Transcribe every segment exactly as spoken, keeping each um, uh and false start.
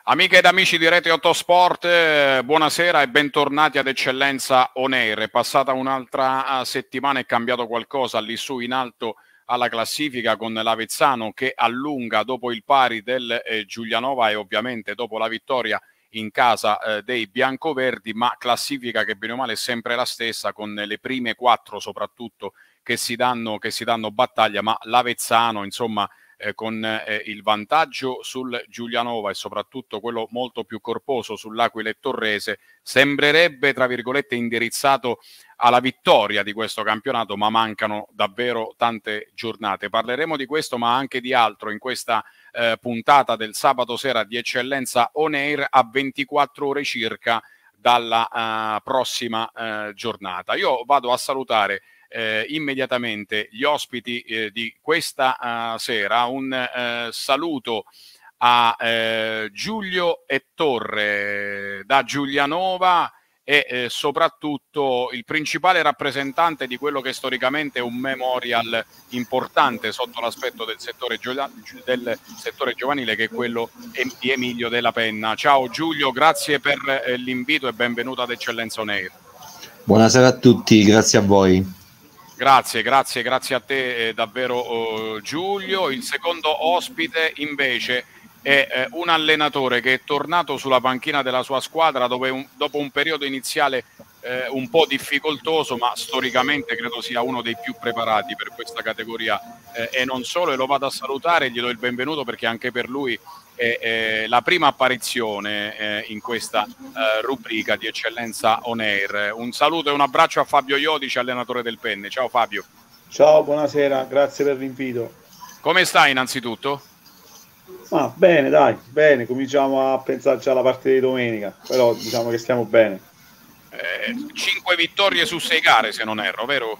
Amiche ed amici di Rete otto Sport, eh, buonasera e bentornati ad Eccellenza On Air. È passata un'altra settimana, è cambiato qualcosa lì su in alto alla classifica con l'Avezzano che allunga dopo il pari del eh, Giulianova e ovviamente dopo la vittoria in casa eh, dei biancoverdi, ma classifica che bene o male è sempre la stessa, con le prime quattro soprattutto che si danno, che si danno battaglia, ma l'Avezzano insomma Eh, con eh, il vantaggio sul Giulianova e soprattutto quello molto più corposo sull'Aquila e Torrese sembrerebbe tra virgolette indirizzato alla vittoria di questo campionato, ma mancano davvero tante giornate. Parleremo di questo ma anche di altro in questa eh, puntata del sabato sera di Eccellenza On Air a ventiquattro ore circa dalla uh, prossima uh, giornata. Io vado a salutare Eh, immediatamente gli ospiti eh, di questa uh, sera. Un uh, saluto a eh, Giulio Ettore da Giulianova e eh, soprattutto il principale rappresentante di quello che storicamente è un memorial importante sotto l'aspetto del settore, del settore giovanile, che è quello di Emilio Della Penna. Ciao Giulio, grazie per eh, l'invito e benvenuto ad Eccellenza On Air. Buonasera a tutti, grazie a voi. Grazie, grazie, grazie a te eh, davvero oh, Giulio. Il secondo ospite invece è eh, un allenatore che è tornato sulla panchina della sua squadra dove un, dopo un periodo iniziale eh, un po' difficoltoso, ma storicamente credo sia uno dei più preparati per questa categoria eh, e non solo, e lo vado a salutare, gli do il benvenuto perché anche per lui è, è la prima apparizione eh, in questa eh, rubrica di Eccellenza On Air. Un saluto e un abbraccio a Fabio Iodici, allenatore del Penne. Ciao Fabio. Ciao, buonasera, grazie per l'invito. Come stai innanzitutto? Ah, bene, dai, bene, cominciamo a pensarci alla partita di domenica, però diciamo che stiamo bene. Eh, cinque vittorie su sei gare, se non erro, vero?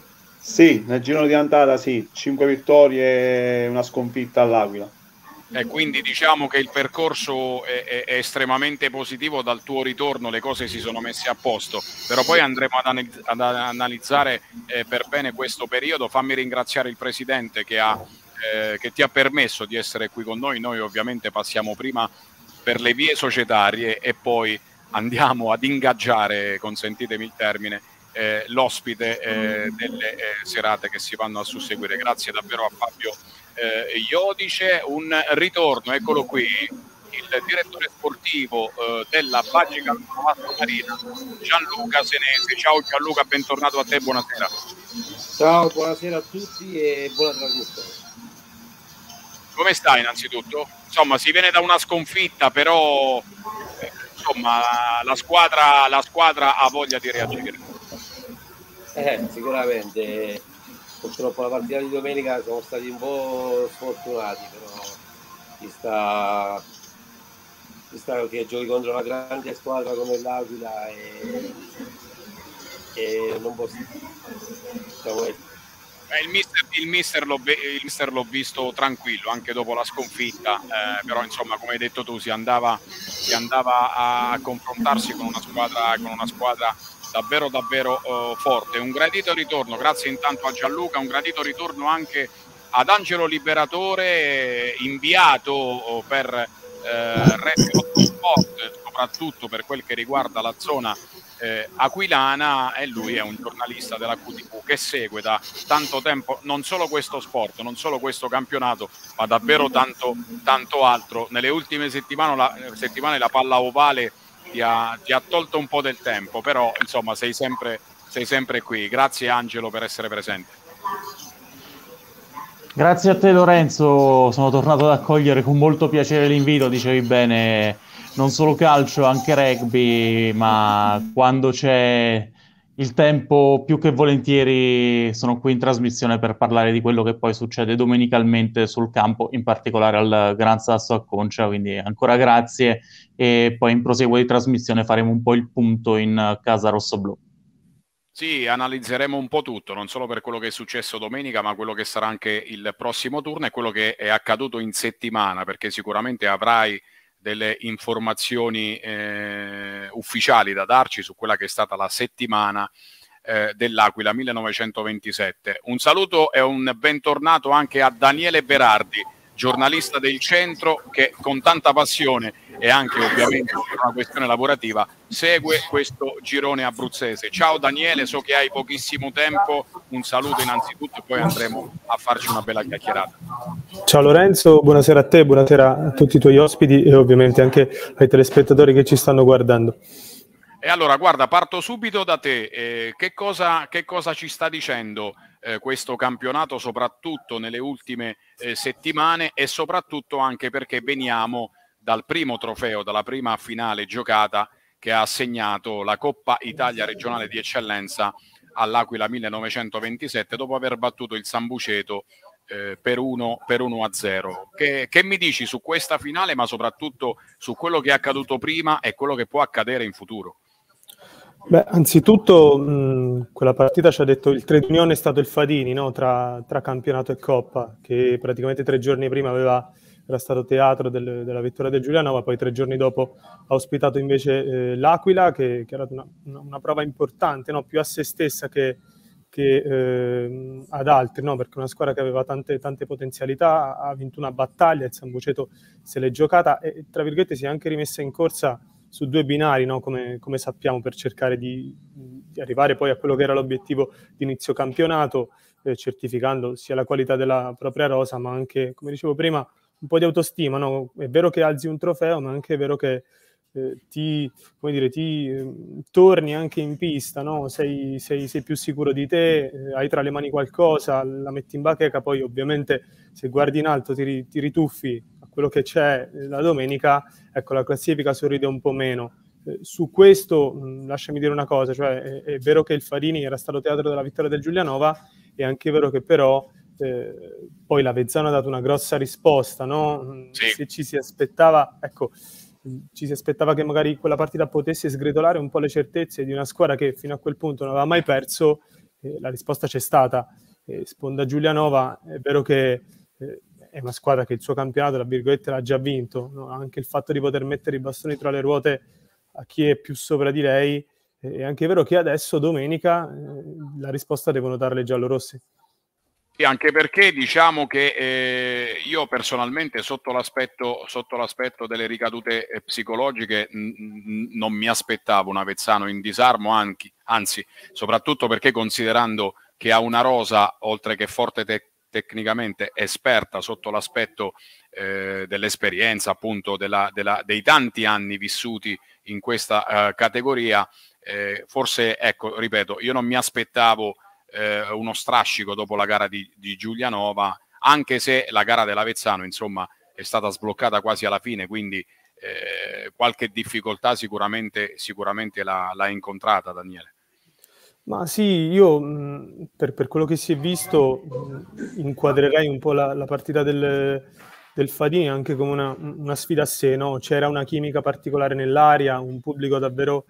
Sì, nel girone di andata sì, cinque vittorie e una sconfitta all'Aquila. E quindi diciamo che il percorso è, è, è estremamente positivo. Dal tuo ritorno le cose si sono messe a posto, però poi andremo ad, analizz ad analizzare eh, per bene questo periodo. Fammi ringraziare il Presidente che, ha, eh, che ti ha permesso di essere qui con noi. Noi ovviamente passiamo prima per le vie societarie e poi andiamo ad ingaggiare, consentitemi il termine, eh, l'ospite eh, delle eh, serate che si vanno a susseguire. Grazie davvero a Fabio Eh, Iodice. Un ritorno, eccolo qui, il direttore sportivo eh, della Bagica Marina, Gianluca Senesi. Ciao Gianluca, bentornato a te, buonasera. Ciao, buonasera a tutti e buona trasmissione. Come stai innanzitutto? Insomma, si viene da una sconfitta, però eh, insomma la squadra, la squadra ha voglia di reagire. Eh, sicuramente. Purtroppo la partita di domenica siamo stati un po' sfortunati, però ci sta, ci sta che giochi contro una grande squadra come l'Aquila e, e non posso diciamo, eh, il mister, il mister l'ho il mister l'ho visto tranquillo anche dopo la sconfitta, eh, però insomma come hai detto tu si andava, si andava a confrontarsi con una squadra, con una squadra davvero davvero uh, forte. Un gradito ritorno, grazie intanto a Gianluca, un gradito ritorno anche ad Angelo Liberatore, inviato uh, per uh, Rete otto Sport, soprattutto per quel che riguarda la zona uh, aquilana, e lui è un giornalista della Q T V che segue da tanto tempo non solo questo sport, non solo questo campionato, ma davvero tanto, tanto altro. Nelle ultime settimane la, settimane la palla ovale Ti ha, ti ha tolto un po' del tempo, però insomma sei sempre, sei sempre qui. Grazie Angelo per essere presente. Grazie a te Lorenzo, sono tornato ad accogliere con molto piacere l'invito. Dicevi bene, non solo calcio, anche rugby, ma quando c'è il tempo più che volentieri sono qui in trasmissione per parlare di quello che poi succede domenicalmente sul campo, in particolare al Gran Sasso a Concia, quindi ancora grazie, e poi in proseguo di trasmissione faremo un po' il punto in casa rossoblù. Sì, analizzeremo un po' tutto, non solo per quello che è successo domenica, ma quello che sarà anche il prossimo turno e quello che è accaduto in settimana, perché sicuramente avrai delle informazioni eh, ufficiali da darci su quella che è stata la settimana eh, dell'Aquila millenovecentoventisette. Un saluto e un bentornato anche a Daniele Berardi. giornalista del centro che con tanta passione e anche ovviamente per una questione lavorativa segue questo girone abruzzese. Ciao Daniele, so che hai pochissimo tempo, un saluto innanzitutto e poi andremo a farci una bella chiacchierata. Ciao Lorenzo, buonasera a te, buonasera a tutti i tuoi ospiti e ovviamente anche ai telespettatori che ci stanno guardando. E allora guarda, parto subito da te, eh, che cosa, che cosa ci sta dicendo eh, questo campionato soprattutto nelle ultime eh, settimane e soprattutto anche perché veniamo dal primo trofeo, dalla prima finale giocata che ha assegnato la Coppa Italia regionale di eccellenza all'Aquila millenovecentoventisette dopo aver battuto il Sambuceto eh, per uno a zero. Che, che mi dici su questa finale ma soprattutto su quello che è accaduto prima e quello che può accadere in futuro? Beh, anzitutto mh, quella partita ci ha detto il trade union è stato il Fadini, no? tra, tra campionato e Coppa, che praticamente tre giorni prima aveva, era stato teatro del, della vittoria del Giulianova, poi tre giorni dopo ha ospitato invece eh, l'Aquila, che, che era una, una, una prova importante, no? Più a se stessa che, che eh, ad altri, no? Perché una squadra che aveva tante, tante potenzialità ha vinto una battaglia, il Sambuceto se l'è giocata e tra virgolette si è anche rimessa in corsa su due binari, no? come, come sappiamo, per cercare di, di arrivare poi a quello che era l'obiettivo di inizio campionato, eh, certificando sia la qualità della propria rosa, ma anche, come dicevo prima, un po' di autostima. No? È vero che alzi un trofeo, ma anche è vero che eh, ti, come dire, ti eh, torni anche in pista, no? sei, sei, sei più sicuro di te, eh, hai tra le mani qualcosa, la metti in bacheca, poi ovviamente se guardi in alto ti, ti rituffi quello che c'è la domenica, ecco, la classifica sorride un po' meno. Eh, su questo mh, lasciami dire una cosa, cioè è, è vero che il Farini era stato teatro della vittoria del Giulianova, è anche vero che però eh, poi l'Avezzano ha dato una grossa risposta, no? Sì. Se ci si aspettava, ecco, ci si aspettava che magari quella partita potesse sgretolare un po' le certezze di una squadra che fino a quel punto non aveva mai perso, eh, la risposta c'è stata. Eh, Sponda Giulianova, è vero che eh, è una squadra che il suo campionato, tra virgolette, l'ha già vinto, no? Anche il fatto di poter mettere i bastoni tra le ruote a chi è più sopra di lei, è anche vero che adesso domenica eh, la risposta devono darle i giallorossi. E anche perché diciamo che eh, io personalmente sotto l'aspetto, sotto l'aspetto delle ricadute eh, psicologiche n- n- non mi aspettavo un Avezzano in disarmo, anche, anzi soprattutto perché considerando che ha una rosa oltre che forte te- tecnicamente esperta sotto l'aspetto eh, dell'esperienza appunto della, della, dei tanti anni vissuti in questa uh, categoria, eh, forse ecco ripeto io non mi aspettavo eh, uno strascico dopo la gara di, di Giulianova, anche se la gara dell'Avezzano insomma è stata sbloccata quasi alla fine, quindi eh, qualche difficoltà sicuramente, sicuramente l'ha, l'ha incontrata Daniele. Ma sì, io mh, per, per quello che si è visto mh, inquadrerei un po' la, la partita del, del Fadini anche come una, una sfida a sé, no? C'era una chimica particolare nell'aria, un pubblico davvero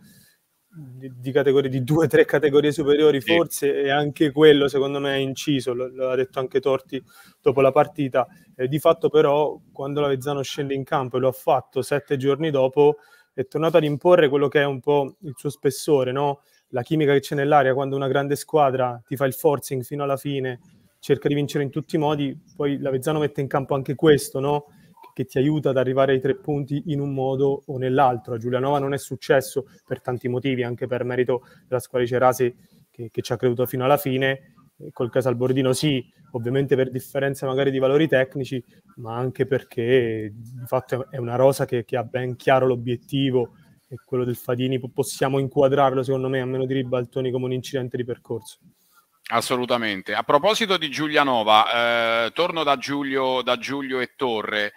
di, di categorie, di due o tre categorie superiori forse, sì. E anche quello secondo me è inciso, lo, lo ha detto anche Torti dopo la partita. Eh, di fatto però quando l'Avezzano scende in campo, e lo ha fatto sette giorni dopo, è tornato ad imporre quello che è un po' il suo spessore, no? La chimica che c'è nell'aria quando una grande squadra ti fa il forcing fino alla fine, cerca di vincere in tutti i modi, poi l'Avezzano mette in campo anche questo, no? Che, che ti aiuta ad arrivare ai tre punti in un modo o nell'altro. A Giulianova non è successo per tanti motivi, anche per merito della squadra di Cerasi che, che ci ha creduto fino alla fine, e col Casalbordino sì, ovviamente per differenza magari di valori tecnici, ma anche perché di fatto è una rosa che, che ha ben chiaro l'obiettivo, e quello del Fadini possiamo inquadrarlo secondo me a meno di ribaltoni come un incidente di percorso. Assolutamente. A proposito di Giulianova, eh, torno da Giulio, da Giulio e Torre.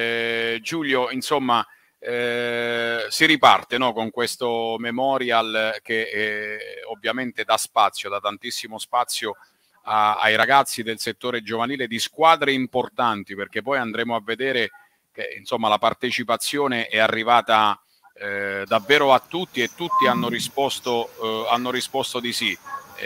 Eh, Giulio, insomma, eh, si riparte, no, con questo memorial che eh, ovviamente dà spazio, dà tantissimo spazio a, ai ragazzi del settore giovanile di squadre importanti, perché poi andremo a vedere che insomma la partecipazione è arrivata Eh, davvero a tutti e tutti hanno risposto, eh, hanno risposto di sì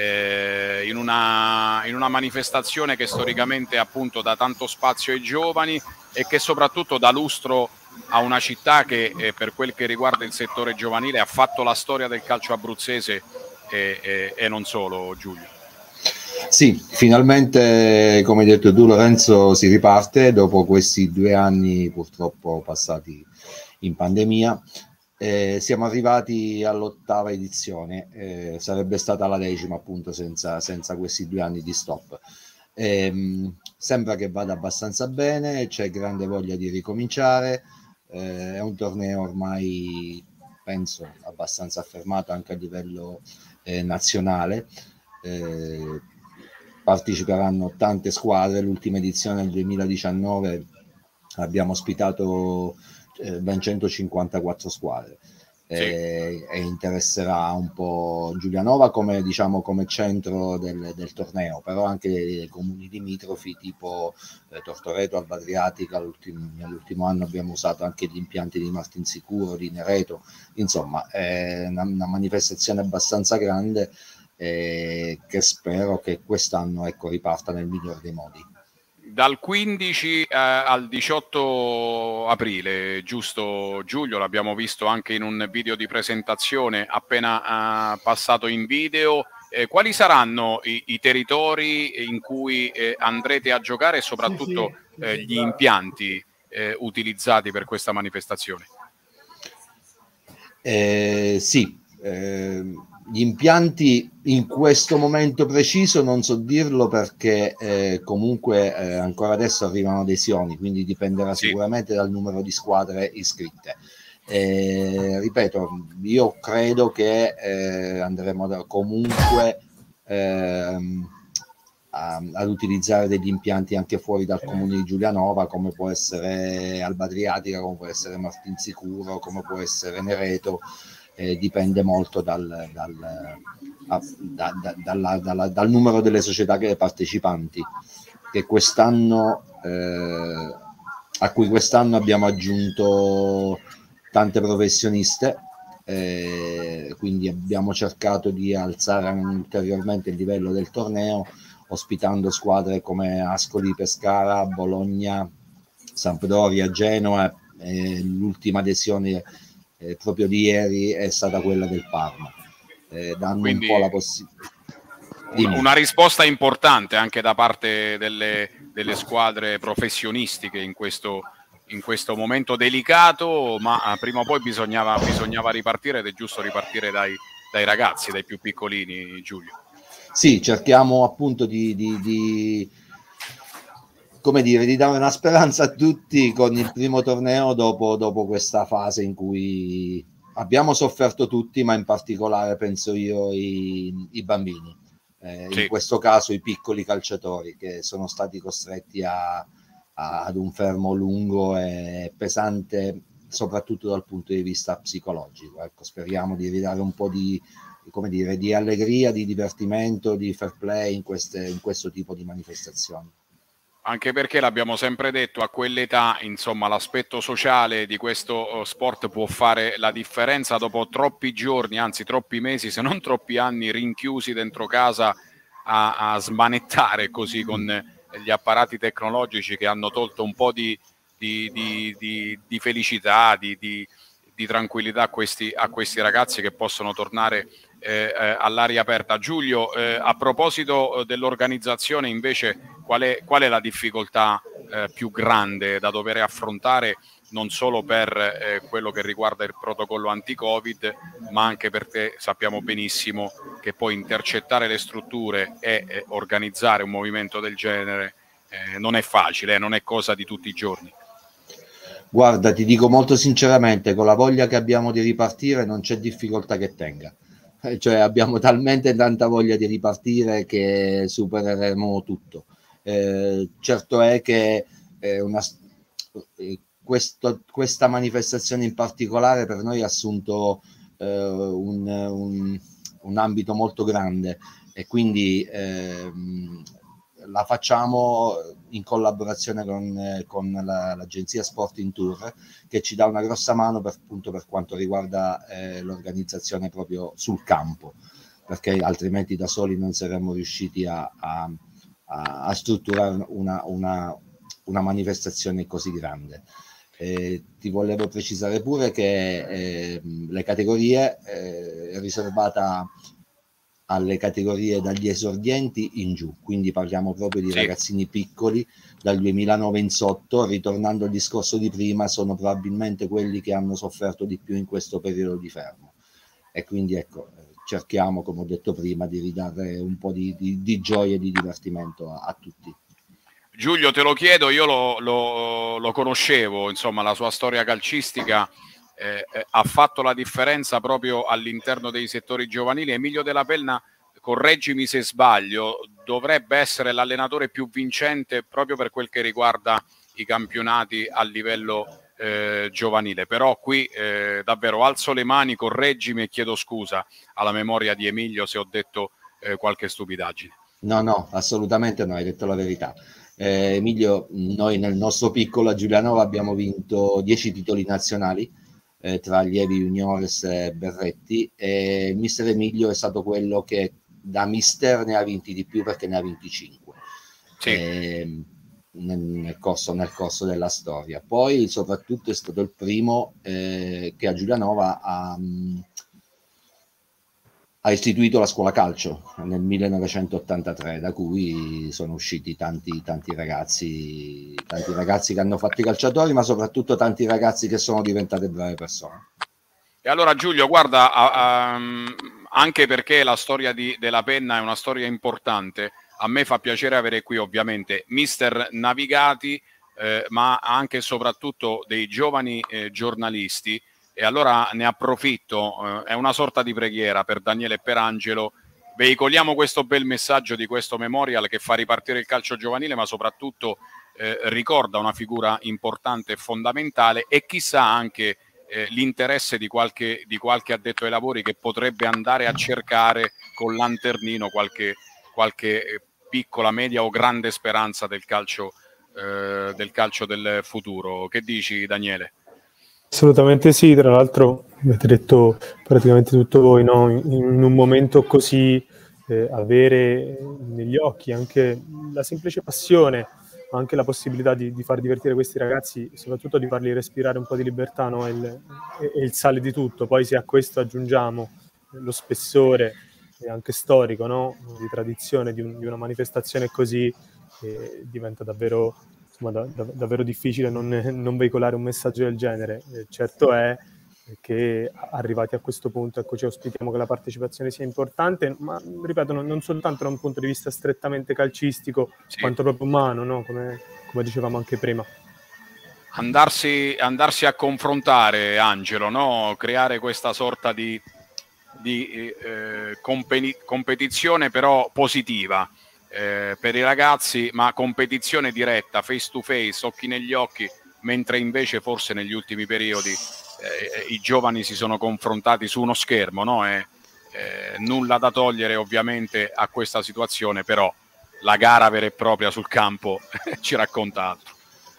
eh, in, una, in una manifestazione che storicamente appunto dà tanto spazio ai giovani e che soprattutto dà lustro a una città che eh, per quel che riguarda il settore giovanile ha fatto la storia del calcio abruzzese e, e, e non solo, Giulio. Sì, finalmente, come hai detto tu Lorenzo, si riparte dopo questi due anni purtroppo passati in pandemia. Eh, siamo arrivati all'ottava edizione, eh, sarebbe stata la decima appunto senza, senza questi due anni di stop. Eh, sembra che vada abbastanza bene, c'è grande voglia di ricominciare, eh, è un torneo ormai penso abbastanza affermato anche a livello eh, nazionale. Eh, parteciperanno tante squadre, l'ultima edizione del duemiladiciannove abbiamo ospitato eh, ben centocinquantaquattro squadre. Sì. E, e interesserà un po' Giulianova come, diciamo, come centro del, del torneo, però anche i comuni limitrofi tipo eh, Tortoreto, Alba Adriatica. Nell'ultimo anno abbiamo usato anche gli impianti di Martinsicuro, di Nereto, insomma è una, una manifestazione abbastanza grande eh, che spero che quest'anno ecco, riparta nel migliore dei modi. Dal quindici eh, al diciotto aprile, giusto Giulio? L'abbiamo visto anche in un video di presentazione appena eh, passato in video. Eh, quali saranno i, i territori in cui eh, andrete a giocare e soprattutto sì, sì, eh, gli impianti eh, utilizzati per questa manifestazione? Eh, sì, eh, gli impianti in questo momento preciso non so dirlo perché eh, comunque eh, ancora adesso arrivano adesioni, quindi dipenderà sì. sicuramente dal numero di squadre iscritte. Eh, ripeto, io credo che eh, andremo da, comunque ehm, a, ad utilizzare degli impianti anche fuori dal comune di Giulianova, come può essere Alba Adriatica, come può essere Martinsicuro, come può essere Nereto. Eh, dipende molto dal, dal, a, da, da, dalla, dalla, dal numero delle società che partecipanti, che quest'anno eh, a cui quest'anno abbiamo aggiunto tante professioniste, eh, quindi abbiamo cercato di alzare ulteriormente il livello del torneo, ospitando squadre come Ascoli, Pescara, Bologna, Sampdoria, Genoa, eh, l'ultima adesione Eh, proprio di ieri è stata quella del Parma, eh, dando quindi un po' la possibilità. Una, una risposta importante anche da parte delle, delle squadre professionistiche in questo, in questo momento delicato, ma prima o poi bisognava, bisognava ripartire ed è giusto ripartire dai, dai ragazzi, dai più piccolini, Giulio. Sì, cerchiamo appunto di, di, di come dire, di dare una speranza a tutti con il primo torneo dopo, dopo questa fase in cui abbiamo sofferto tutti, ma in particolare penso io i, i bambini, eh, sì. in questo caso i piccoli calciatori che sono stati costretti a, a, ad un fermo lungo e pesante, soprattutto dal punto di vista psicologico. Ecco, speriamo di ridare un po' di, come dire, di allegria, di divertimento, di fair play in, queste, in questo tipo di manifestazioni. Anche perché l'abbiamo sempre detto, a quell'età, insomma, l'aspetto sociale di questo sport può fare la differenza. Dopo troppi giorni, anzi troppi mesi, se non troppi anni, rinchiusi dentro casa a, a smanettare così con gli apparati tecnologici che hanno tolto un po' di, di, di, di, di felicità, di, di, di tranquillità a questi, a questi ragazzi che possono tornare eh, eh, all'aria aperta. Giulio, eh, a proposito dell'organizzazione invece, qual è, qual è la difficoltà eh, più grande da dover affrontare, non solo per eh, quello che riguarda il protocollo anti-Covid, ma anche perché sappiamo benissimo che poi intercettare le strutture e eh, organizzare un movimento del genere eh, non è facile, eh, non è cosa di tutti i giorni. Guarda, ti dico molto sinceramente, con la voglia che abbiamo di ripartire non c'è difficoltà che tenga. Cioè abbiamo talmente tanta voglia di ripartire che supereremo tutto. Eh, certo è che eh, una, eh, questo, questa manifestazione in particolare per noi ha assunto eh, un, un, un ambito molto grande e quindi eh, la facciamo in collaborazione con, con la, l'agenzia Sporting Tour, che ci dà una grossa mano per, appunto, per quanto riguarda eh, l'organizzazione proprio sul campo, perché altrimenti da soli non saremmo riusciti a, a, a strutturare una, una, una manifestazione così grande. Eh, ti volevo precisare pure che eh, le categorie eh, è riservata alle categorie dagli esordienti in giù, quindi parliamo proprio di sì. ragazzini piccoli dal duemilanove in sotto. Ritornando al discorso di prima, sono probabilmente quelli che hanno sofferto di più in questo periodo di fermo, e quindi ecco, cerchiamo, come ho detto prima, di ridare un po' di, di, di gioia e di divertimento a, a tutti. Giulio, te lo chiedo, io lo, lo, lo conoscevo, insomma, la sua storia calcistica eh, eh, ha fatto la differenza proprio all'interno dei settori giovanili. Emilio Della Penna, correggimi se sbaglio, dovrebbe essere l'allenatore più vincente proprio per quel che riguarda i campionati a livello eh, giovanile, però qui eh, davvero alzo le mani, correggimi e chiedo scusa alla memoria di Emilio se ho detto eh, qualche stupidaggine. No, no, assolutamente no, hai detto la verità. Eh, Emilio, noi nel nostro piccolo a Giulianova abbiamo vinto dieci titoli nazionali eh, tra allievi, juniores e berretti, e mister Emilio è stato quello che da mister ne ha vinti di più, perché ne ha vinti cinque sì. eh, nel, nel, corso, nel corso della storia. Poi soprattutto è stato il primo eh, che a Giulianova ha, ha istituito la scuola calcio nel millenovecentottantatré, da cui sono usciti tanti, tanti ragazzi, tanti ragazzi che hanno fatto i calciatori, ma soprattutto tanti ragazzi che sono diventate brave persone. E allora Giulio, guarda, a, a, anche perché la storia di Della Penna è una storia importante, a me fa piacere avere qui ovviamente mister Navigati, eh, ma anche e soprattutto dei giovani eh, giornalisti. E allora ne approfitto, eh, è una sorta di preghiera per Daniele e per Angelo, veicoliamo questo bel messaggio di questo memorial che fa ripartire il calcio giovanile, ma soprattutto eh, ricorda una figura importante e fondamentale, e chissà anche eh, l'interesse di qualche, di qualche addetto ai lavori che potrebbe andare a cercare col lanternino qualche, qualche piccola, media o grande speranza del calcio, eh, del calcio del futuro. Che dici, Daniele? Assolutamente sì, tra l'altro avete detto praticamente tutto voi, no? In, in un momento così eh, avere negli occhi anche la semplice passione, ma anche la possibilità di, di far divertire questi ragazzi, soprattutto di farli respirare un po' di libertà, no? È il, è, è il sale di tutto. Poi se a questo aggiungiamo lo spessore e anche storico, no? Di tradizione di, un, di una manifestazione così, eh, diventa davvero... Da, da, davvero difficile non, non veicolare un messaggio del genere. Eh, certo è che arrivati a questo punto, ecco, ci auspichiamo che la partecipazione sia importante, ma ripeto, non, non soltanto da un punto di vista strettamente calcistico, sì. quanto proprio umano, no? come, come dicevamo anche prima. Andarsi, andarsi a confrontare, Angelo, no? Creare questa sorta di, di eh, competi- competizione però positiva. Eh, per i ragazzi, ma competizione diretta, face to face, occhi negli occhi, mentre invece forse negli ultimi periodi eh, i giovani si sono confrontati su uno schermo, no? E, eh, nulla da togliere ovviamente a questa situazione, però la gara vera e propria sul campo ci racconta altro.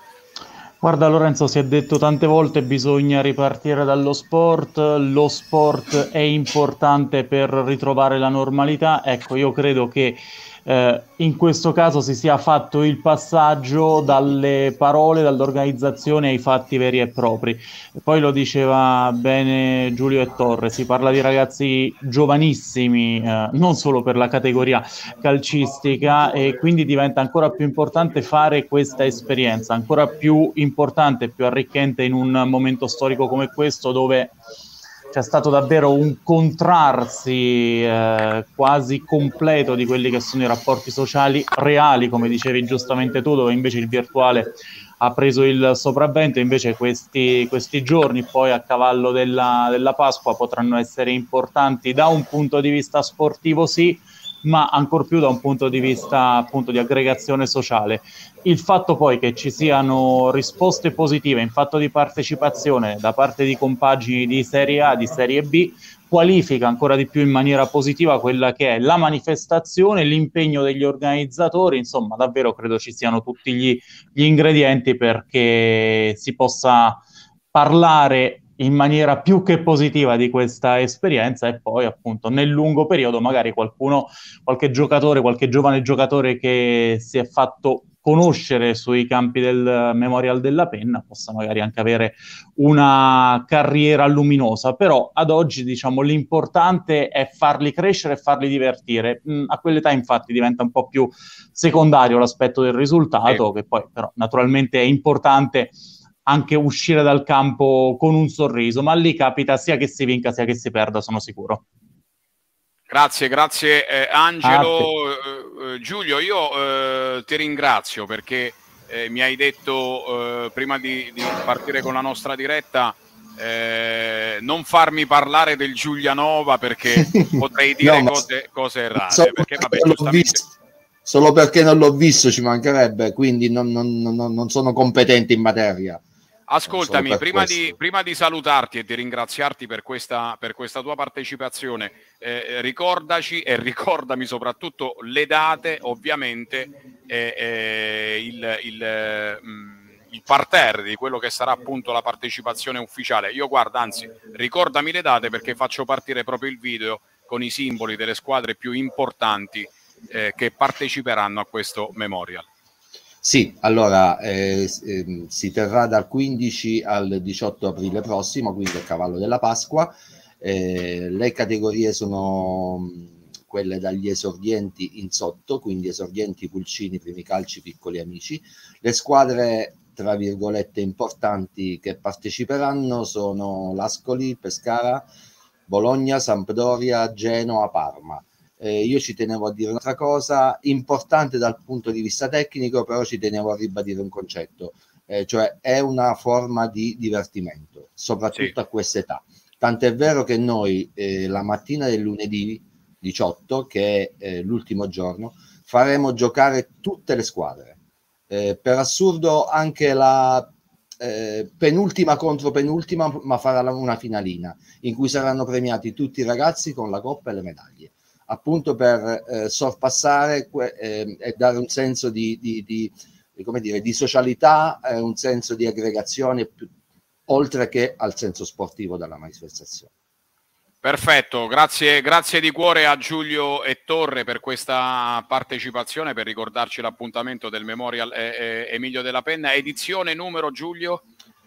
Guarda Lorenzo, si è detto tante volte bisogna ripartire dallo sport, lo sport è importante per ritrovare la normalità. Ecco, io credo che eh, in questo caso si sia fatto il passaggio dalle parole, dall'organizzazione ai fatti veri e propri. E poi lo diceva bene Giulio e Torre, si parla di ragazzi giovanissimi, eh, non solo per la categoria calcistica, e quindi diventa ancora più importante fare questa esperienza, ancora più importante e più arricchente in un momento storico come questo, dove c'è stato davvero un contrarsi eh, quasi completo di quelli che sono i rapporti sociali reali, come dicevi giustamente tu, dove invece il virtuale ha preso il sopravvento. Invece questi, questi giorni poi a cavallo della, della Pasqua potranno essere importanti da un punto di vista sportivo, sì, ma ancor più da un punto di vista appunto di aggregazione sociale. Il fatto poi che ci siano risposte positive in fatto di partecipazione da parte di compagini di Serie A, di Serie B, qualifica ancora di più in maniera positiva quella che è la manifestazione, l'impegno degli organizzatori. Insomma, davvero credo ci siano tutti gli, gli ingredienti perché si possa parlare in maniera più che positiva di questa esperienza, e poi appunto nel lungo periodo magari qualcuno, qualche giocatore, qualche giovane giocatore che si è fatto conoscere sui campi del Memorial della Penna possa magari anche avere una carriera luminosa. Però ad oggi, diciamo, l'importante è farli crescere e farli divertire. Mm, a quell'età infatti diventa un po' più secondario l'aspetto del risultato, sì, che poi però naturalmente è importante anche uscire dal campo con un sorriso, ma lì capita sia che si vinca sia che si perda, sono sicuro. Grazie, grazie eh, Angelo. Eh, Giulio, io eh, ti ringrazio perché eh, mi hai detto eh, prima di, di partire con la nostra diretta eh, non farmi parlare del Giulianova perché potrei dire no, cose, cose errate. Perché, vabbè, giustamente... Solo perché non l'ho visto ci mancherebbe, quindi non, non, non, non sono competente in materia. Ascoltami, prima di, prima di salutarti e di ringraziarti per questa, per questa tua partecipazione, eh, ricordaci e ricordami soprattutto le date, ovviamente, eh, eh, il, il, mh, il parterre di quello che sarà appunto la partecipazione ufficiale. Io guarda, anzi, ricordami le date perché faccio partire proprio il video con i simboli delle squadre più importanti eh, che parteciperanno a questo Memorial. Sì, allora eh, eh, si terrà dal quindici al diciotto aprile prossimo, quindi a cavallo della Pasqua. Eh, le categorie sono mh, quelle dagli esordienti in sotto, quindi esordienti, pulcini, primi calci, piccoli amici. Le squadre, tra virgolette, importanti che parteciperanno sono l'Ascoli, Pescara, Bologna, Sampdoria, Genoa, Parma. Eh, io ci tenevo a dire un'altra cosa importante dal punto di vista tecnico, però ci tenevo a ribadire un concetto, eh, cioè è una forma di divertimento, soprattutto sì, a quest'età. Tant'è vero che noi eh, la mattina del lunedì diciotto, che è eh, l'ultimo giorno, faremo giocare tutte le squadre. Eh, per assurdo anche la eh, penultima contro penultima, ma farà una finalina in cui saranno premiati tutti i ragazzi con la coppa e le medaglie, appunto per eh, sorpassare eh, e dare un senso di, di, di, di, come dire, di socialità, eh, un senso di aggregazione, più, oltre che al senso sportivo della manifestazione. Perfetto, grazie, grazie di cuore a Giulio e Torre per questa partecipazione, per ricordarci l'appuntamento del Memorial eh, eh, Emilio della Penna. Edizione numero, Giulio?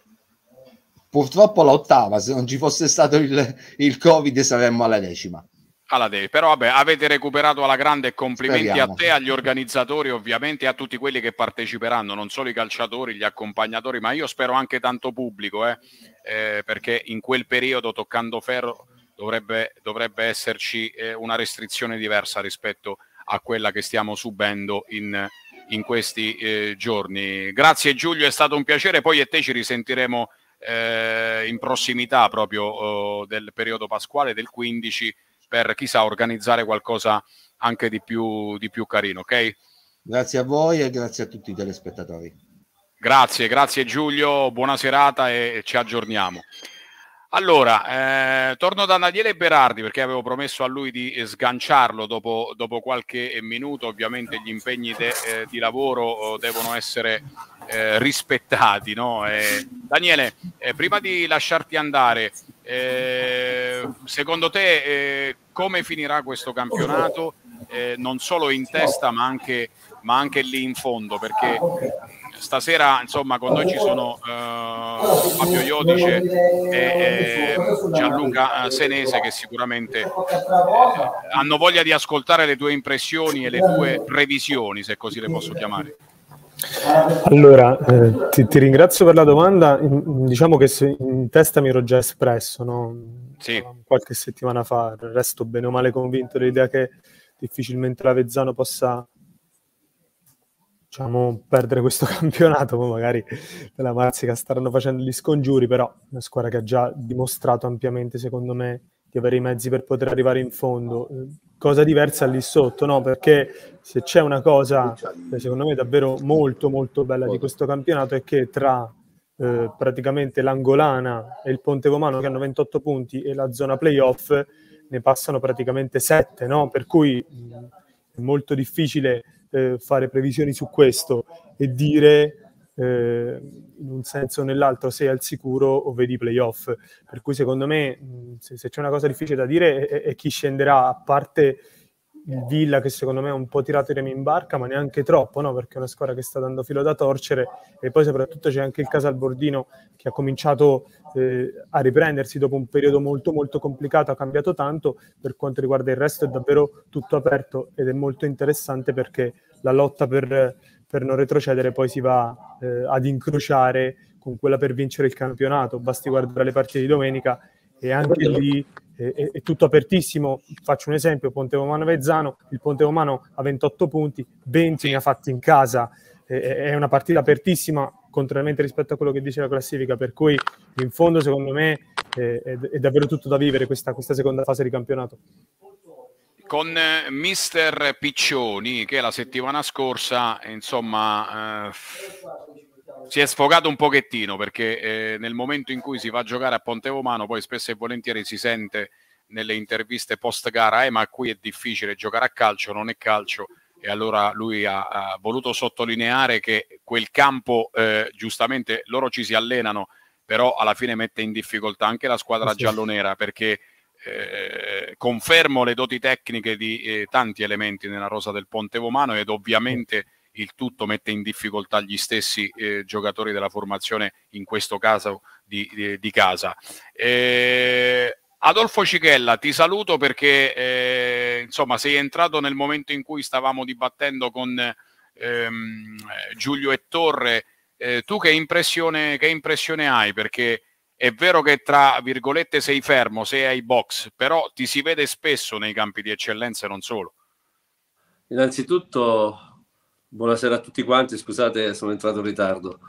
Purtroppo l'ottava, se non ci fosse stato il, il Covid saremmo alla decima. Alla Dei. Però vabbè, avete recuperato alla grande e complimenti Speriamo. A te, agli organizzatori ovviamente e a tutti quelli che parteciperanno, non solo i calciatori, gli accompagnatori, ma io spero anche tanto pubblico, eh, eh, perché in quel periodo, toccando ferro, dovrebbe, dovrebbe esserci eh, una restrizione diversa rispetto a quella che stiamo subendo in, in questi eh, giorni. Grazie Giulio, è stato un piacere, poi e te ci risentiremo eh, in prossimità proprio oh, del periodo pasquale del quindici, per chissà organizzare qualcosa anche di più, di più carino, ok? Grazie a voi e grazie a tutti i telespettatori. Grazie, grazie Giulio, buona serata e ci aggiorniamo. Allora, eh, torno da Daniele Berardi perché avevo promesso a lui di sganciarlo dopo, dopo qualche minuto. Ovviamente gli impegni de, eh, di lavoro devono essere eh, rispettati, no? Eh, Daniele, eh, prima di lasciarti andare, eh, secondo te eh, come finirà questo campionato? Eh, non solo in testa ma anche, ma anche lì in fondo, perché stasera insomma con noi ci sono uh, Fabio Iodice e, e Gianluca Senese che sicuramente eh, hanno voglia di ascoltare le tue impressioni e le tue previsioni, se così le posso chiamare. Allora, eh, ti, ti ringrazio per la domanda. Diciamo che se in testa mi ero già espresso, no? Sì. Qualche settimana fa, resto bene o male convinto dell'idea che difficilmente l'Avezzano possa, diciamo, perdere questo campionato. Poi magari nella Marsica staranno facendo gli scongiuri, però è una squadra che ha già dimostrato ampiamente, secondo me, di avere i mezzi per poter arrivare in fondo. Cosa diversa lì sotto, no? Perché se c'è una cosa, secondo me, davvero molto molto bella di questo campionato è che tra eh, praticamente l'Angolana e il Ponte Vomano, che hanno ventotto punti, e la zona playoff ne passano praticamente sette, no? Per cui mh, è molto difficile eh, fare previsioni su questo e dire eh, in un senso o nell'altro sei al sicuro o vedi i playoff. Per cui secondo me mh, se, se c'è una cosa difficile da dire è, è chi scenderà, a parte il Villa, che secondo me ha un po' tirato i remi in barca, ma neanche troppo, no? Perché è una squadra che sta dando filo da torcere, e poi soprattutto c'è anche il Casalbordino che ha cominciato eh, a riprendersi dopo un periodo molto molto complicato, ha cambiato tanto. Per quanto riguarda il resto è davvero tutto aperto ed è molto interessante, perché la lotta per, per non retrocedere poi si va eh, ad incrociare con quella per vincere il campionato. Basti guardare le partite di domenica e anche lì è, è, è tutto apertissimo. Faccio un esempio: Ponte Vomano Vezzano, il Ponte Vomano ha ventotto punti, venti ne ha fatti in casa, è, è una partita apertissima contrariamente rispetto a quello che dice la classifica, per cui in fondo secondo me è, è, è davvero tutto da vivere questa, questa seconda fase di campionato. Con eh, mister Piccioni, che la settimana scorsa insomma eh, si è sfogato un pochettino, perché eh, nel momento in cui si va a giocare a Ponte Vomano poi spesso e volentieri si sente nelle interviste post gara eh, ma qui è difficile giocare a calcio, non è calcio, e allora lui ha, ha voluto sottolineare che quel campo eh, giustamente loro ci si allenano, però alla fine mette in difficoltà anche la squadra sì. giallonera, perché eh, confermo le doti tecniche di eh, tanti elementi nella rosa del Ponte Vomano, ed ovviamente il tutto mette in difficoltà gli stessi eh, giocatori della formazione, in questo caso di, di, di casa. Eh, Adolfo Cichella, ti saluto perché eh, insomma sei entrato nel momento in cui stavamo dibattendo con ehm, Giulio e Torre. Eh, tu che impressione, che impressione hai? Perché è vero che tra virgolette sei fermo, sei ai box, però ti si vede spesso nei campi di eccellenza e non solo. Innanzitutto buonasera a tutti quanti, scusate sono entrato in ritardo.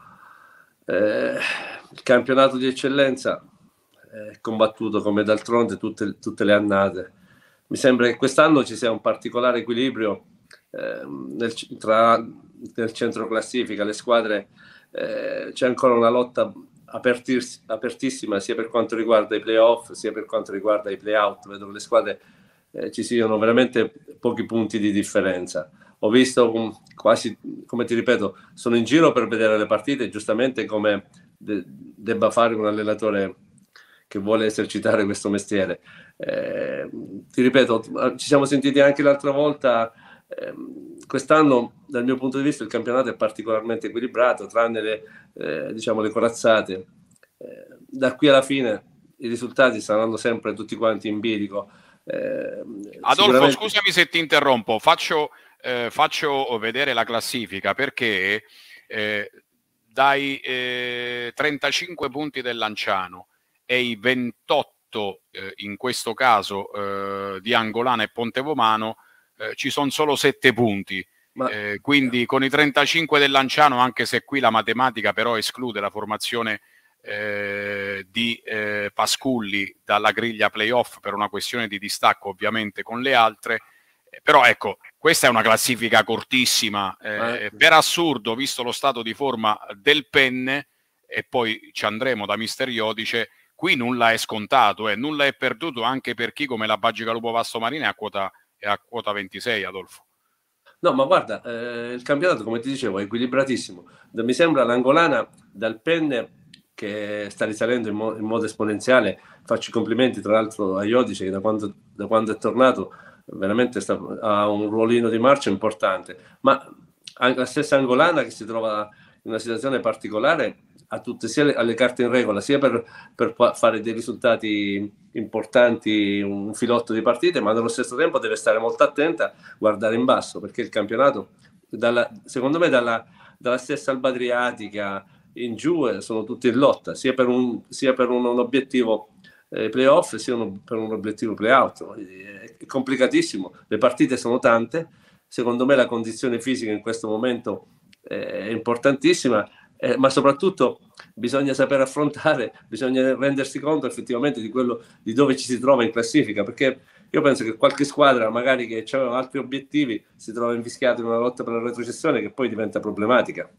Eh, il campionato di eccellenza è combattuto come d'altronde tutte, tutte le annate. Mi sembra che quest'anno ci sia un particolare equilibrio eh, nel, tra, nel centro classifica, le squadre, eh, c'è ancora una lotta apertiss- apertissima sia per quanto riguarda i playoff sia per quanto riguarda i playout. Vedo che le squadre eh, ci siano veramente pochi punti di differenza. Ho visto um, quasi, come ti ripeto, sono in giro per vedere le partite, giustamente come de- debba fare un allenatore che vuole esercitare questo mestiere. Eh, ti ripeto, ci siamo sentiti anche l'altra volta. Eh, quest'anno, dal mio punto di vista, il campionato è particolarmente equilibrato, tranne le, eh, diciamo, le corazzate. Eh, da qui alla fine i risultati saranno sempre tutti quanti in bilico. Eh, Adolfo, sicuramente... scusami se ti interrompo, faccio, eh, faccio vedere la classifica, perché eh, dai eh, trentacinque punti del Lanciano e i ventotto eh, in questo caso eh, di Angolana e Ponte Vomano eh, ci sono solo sette punti. Ma... Eh, quindi con i trentacinque del Lanciano, anche se qui la matematica però esclude la formazione eh, di eh, Pasculli dalla griglia playoff per una questione di distacco ovviamente con le altre, eh, però ecco, questa è una classifica cortissima, eh, per assurdo visto lo stato di forma del Penne, e poi ci andremo da mister Iodice. Qui nulla è scontato, eh. nulla è perduto anche per chi come la Bagica Lupo Vasto Marina è a quota, è a quota ventisei, Adolfo. No, ma guarda, eh, il campionato, come ti dicevo, è equilibratissimo. Mi sembra l'Angolana dal Penne che sta risalendo in, mo- in modo esponenziale. Faccio i complimenti tra l'altro a Iodice, che da quando, da quando è tornato veramente sta, ha un ruolino di marcia importante. Ma anche la stessa Angolana, che si trova in una situazione particolare, ha tutte sia le, alle carte in regola, sia per, per fare dei risultati importanti, un filotto di partite, ma nello stesso tempo deve stare molto attenta a guardare in basso, perché il campionato, dalla, secondo me dalla, dalla stessa Alba Adriatica in giù sono tutti in lotta, sia per un, sia per un, un obiettivo eh, playoff, sia un, per un obiettivo playout. È complicatissimo, le partite sono tante, secondo me la condizione fisica in questo momento eh, è importantissima. Eh, ma soprattutto bisogna saper affrontare, bisogna rendersi conto effettivamente di quello, di dove ci si trova in classifica, perché io penso che qualche squadra magari che aveva altri obiettivi si trova invischiata in una lotta per la retrocessione che poi diventa problematica.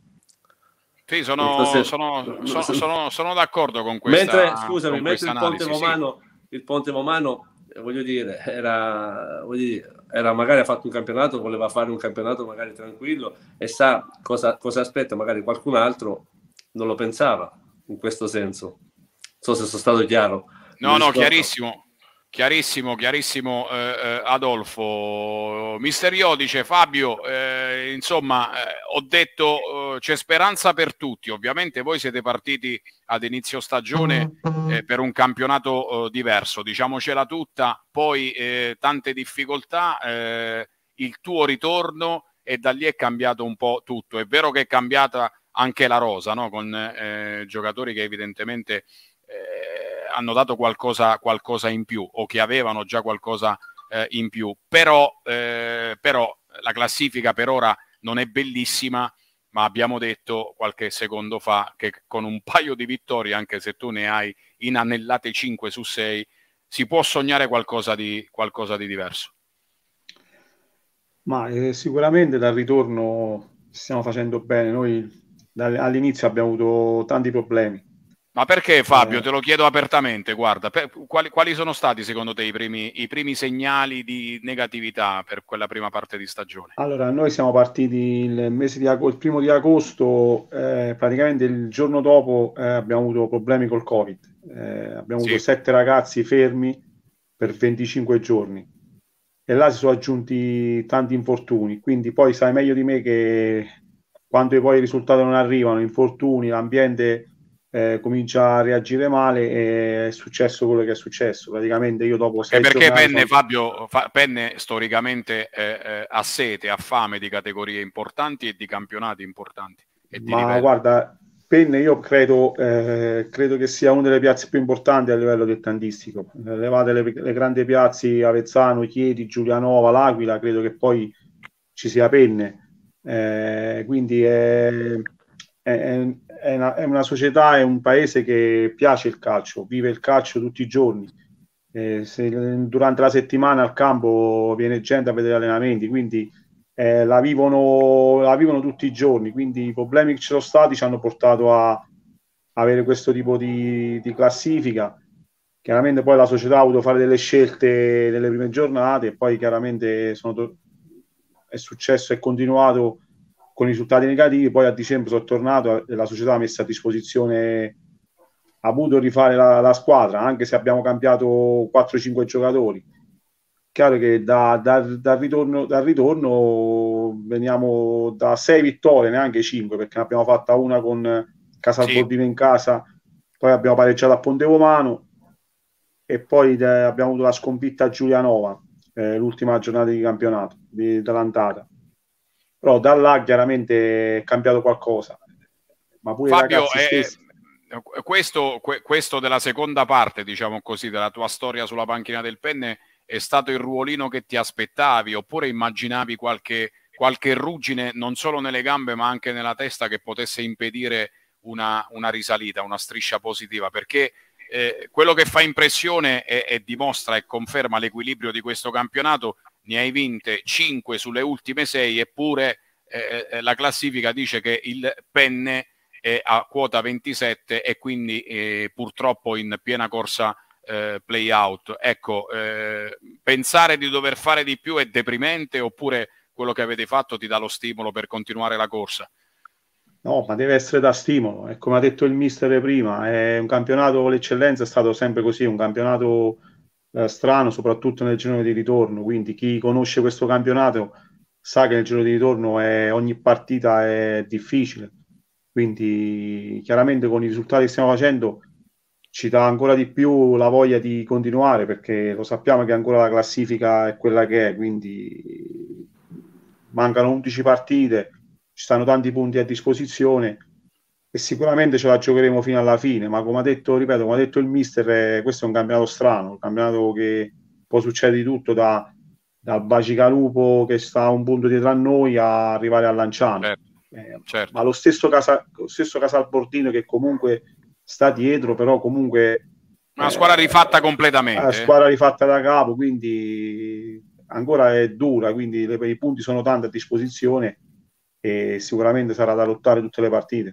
Sì, sono, se... sono, sono, sono, sono d'accordo con questa. Mentre, scusami, con mentre questa il Ponte analisi, Vomano, sì. il Ponte Vomano, voglio dire, era, voglio dire, era magari ha fatto un campionato, voleva fare un campionato magari tranquillo e sa cosa, cosa aspetta, magari qualcun altro non lo pensava in questo senso. Non so se sono stato chiaro. No, no, chiarissimo. Chiarissimo, chiarissimo eh, eh, Adolfo. Mister Io dice Fabio, eh, insomma, eh, ho detto eh, c'è speranza per tutti. Ovviamente voi siete partiti ad inizio stagione eh, per un campionato eh, diverso, diciamocela tutta, poi eh, tante difficoltà, eh, il tuo ritorno e da lì è cambiato un po' tutto. È vero che è cambiata anche la rosa, no? Con eh, giocatori che evidentemente eh, hanno dato qualcosa, qualcosa in più o che avevano già qualcosa eh, in più, però, eh, però la classifica per ora non è bellissima, ma abbiamo detto qualche secondo fa che con un paio di vittorie, anche se tu ne hai inanellate cinque su sei, si può sognare qualcosa di, qualcosa di diverso. Ma eh, sicuramente dal ritorno stiamo facendo bene. Noi all'inizio abbiamo avuto tanti problemi. Ma perché Fabio? Eh, Te lo chiedo apertamente, guarda, per, quali, quali sono stati secondo te i primi, i primi segnali di negatività per quella prima parte di stagione? Allora, noi siamo partiti il mese di agosto, il primo di agosto, eh, praticamente il giorno dopo eh, abbiamo avuto problemi col Covid. Eh, abbiamo Sì. avuto sette ragazzi fermi per venticinque giorni e là si sono aggiunti tanti infortuni, quindi poi sai meglio di me che quando poi i risultati non arrivano, infortuni, l'ambiente eh, comincia a reagire male e è successo quello che è successo. Praticamente io dopo sei E perché giornate Penne, sono... Fabio, fa, Penne storicamente eh, eh, ha sete, ha fame di categorie importanti e di campionati importanti. E di Ma livello. guarda, Penne io credo, eh, credo che sia una delle piazze più importanti a livello dilettantistico. Levate le, le grandi piazze Avezzano, Chieti, Giulianova, L'Aquila, credo che poi ci sia Penne. Eh, quindi è, è, è, una, è una società, è un paese che piace il calcio, vive il calcio tutti i giorni. Eh, se, durante la settimana al campo viene gente a vedere allenamenti, quindi eh, la, vivono, la vivono tutti i giorni, quindi i problemi che ci sono stati ci hanno portato a avere questo tipo di, di classifica. Chiaramente poi la società ha voluto fare delle scelte nelle prime giornate e poi chiaramente sono, è successo e continuato con risultati negativi. Poi a dicembre sono tornato e la società ha messo a disposizione, ha voluto rifare la, la squadra, anche se abbiamo cambiato quattro cinque giocatori. Chiaro che da, da, dal, ritorno, dal ritorno veniamo da sei vittorie, neanche cinque, perché ne abbiamo fatta una con Casalbordino sì. in casa, poi abbiamo pareggiato a Pontevomano e poi eh, abbiamo avuto la sconfitta a Giulianova, eh, l'ultima giornata di campionato, di, dell'andata. Però da là chiaramente è cambiato qualcosa. Ma pure Fabio, i ragazzi eh, stessi... questo, questo della seconda parte, diciamo così, della tua storia sulla panchina del Penne è stato il ruolino che ti aspettavi oppure immaginavi qualche, qualche ruggine non solo nelle gambe ma anche nella testa che potesse impedire una, una risalita, una striscia positiva? Perché eh, quello che fa impressione e, e dimostra e conferma l'equilibrio di questo campionato, ne hai vinte cinque sulle ultime sei, eppure eh, la classifica dice che il Penne è a quota ventisette e quindi eh, purtroppo in piena corsa eh, play out. Ecco, eh, pensare di dover fare di più è deprimente oppure quello che avete fatto ti dà lo stimolo per continuare la corsa? No, ma deve essere da stimolo. E come ha detto il mister prima, è un campionato, l'eccellenza è stato sempre così, un campionato eh, strano, soprattutto nel girone di ritorno. Quindi chi conosce questo campionato sa che nel girone di ritorno è, ogni partita è difficile. Quindi chiaramente con i risultati che stiamo facendo ci dà ancora di più la voglia di continuare, perché lo sappiamo che ancora la classifica è quella che è, quindi mancano undici partite, ci stanno tanti punti a disposizione e sicuramente ce la giocheremo fino alla fine, ma come ha detto, ripeto, come ha detto il mister, eh, questo è un campionato strano, un campionato che può succedere di tutto, da, dal Bacigalupo che sta a un punto dietro a noi a arrivare a Lanciano. Certo, eh, certo. Ma lo stesso, Casa, lo stesso Casalbordino che comunque sta dietro, però comunque una squadra eh, rifatta completamente, una squadra rifatta da capo, quindi ancora è dura, quindi le, i punti sono tanti a disposizione e sicuramente sarà da lottare tutte le partite.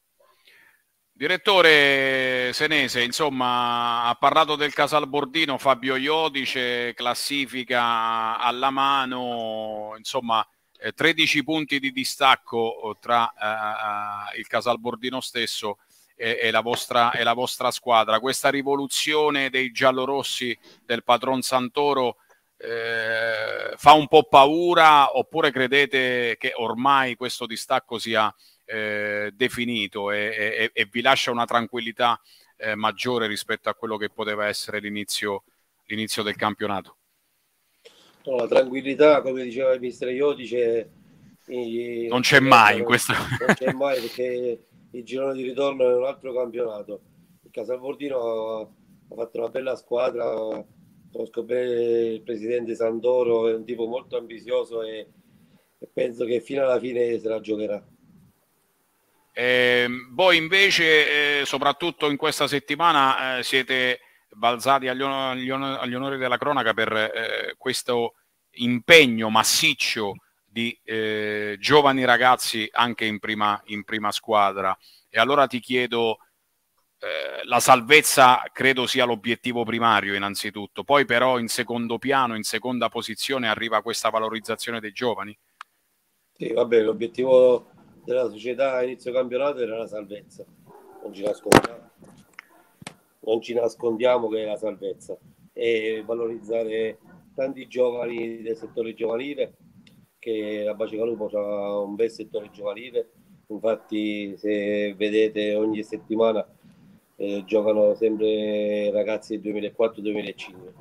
Direttore Senese, insomma, ha parlato del Casalbordino, Fabio Iodice, classifica alla mano, insomma, eh, tredici punti di distacco tra eh, il Casalbordino stesso e, e, la vostra, e la vostra squadra. Questa rivoluzione dei giallorossi del patron Santoro eh, fa un po' paura, oppure credete che ormai questo distacco sia eh, definito e, e, e vi lascia una tranquillità eh, maggiore rispetto a quello che poteva essere l'inizio, l'inizio del campionato? No, la tranquillità, come diceva il mister Iodice, non c'è mai in questo. Non c'è mai, perché il girone di ritorno è un altro campionato. Il Casalbordino ha fatto una bella squadra, conosco bene il presidente Santoro, è un tipo molto ambizioso e, e penso che fino alla fine se la giocherà. Eh, voi invece, eh, soprattutto in questa settimana, eh, siete balzati agli, on- agli, on- agli onori della cronaca per eh, questo impegno massiccio di eh, giovani ragazzi anche in prima, in prima squadra. E allora ti chiedo, eh, la salvezza credo sia l'obiettivo primario innanzitutto, poi però in secondo piano, in seconda posizione arriva questa valorizzazione dei giovani? Sì, vabbè, l'obiettivo della società a inizio campionato era la salvezza, non ci nascondiamo, non ci nascondiamo che è la salvezza, e valorizzare tanti giovani del settore giovanile, che la Bacigalupo ha un bel settore giovanile. Infatti se vedete ogni settimana eh, giocano sempre ragazzi del duemilaquattro duemilacinque.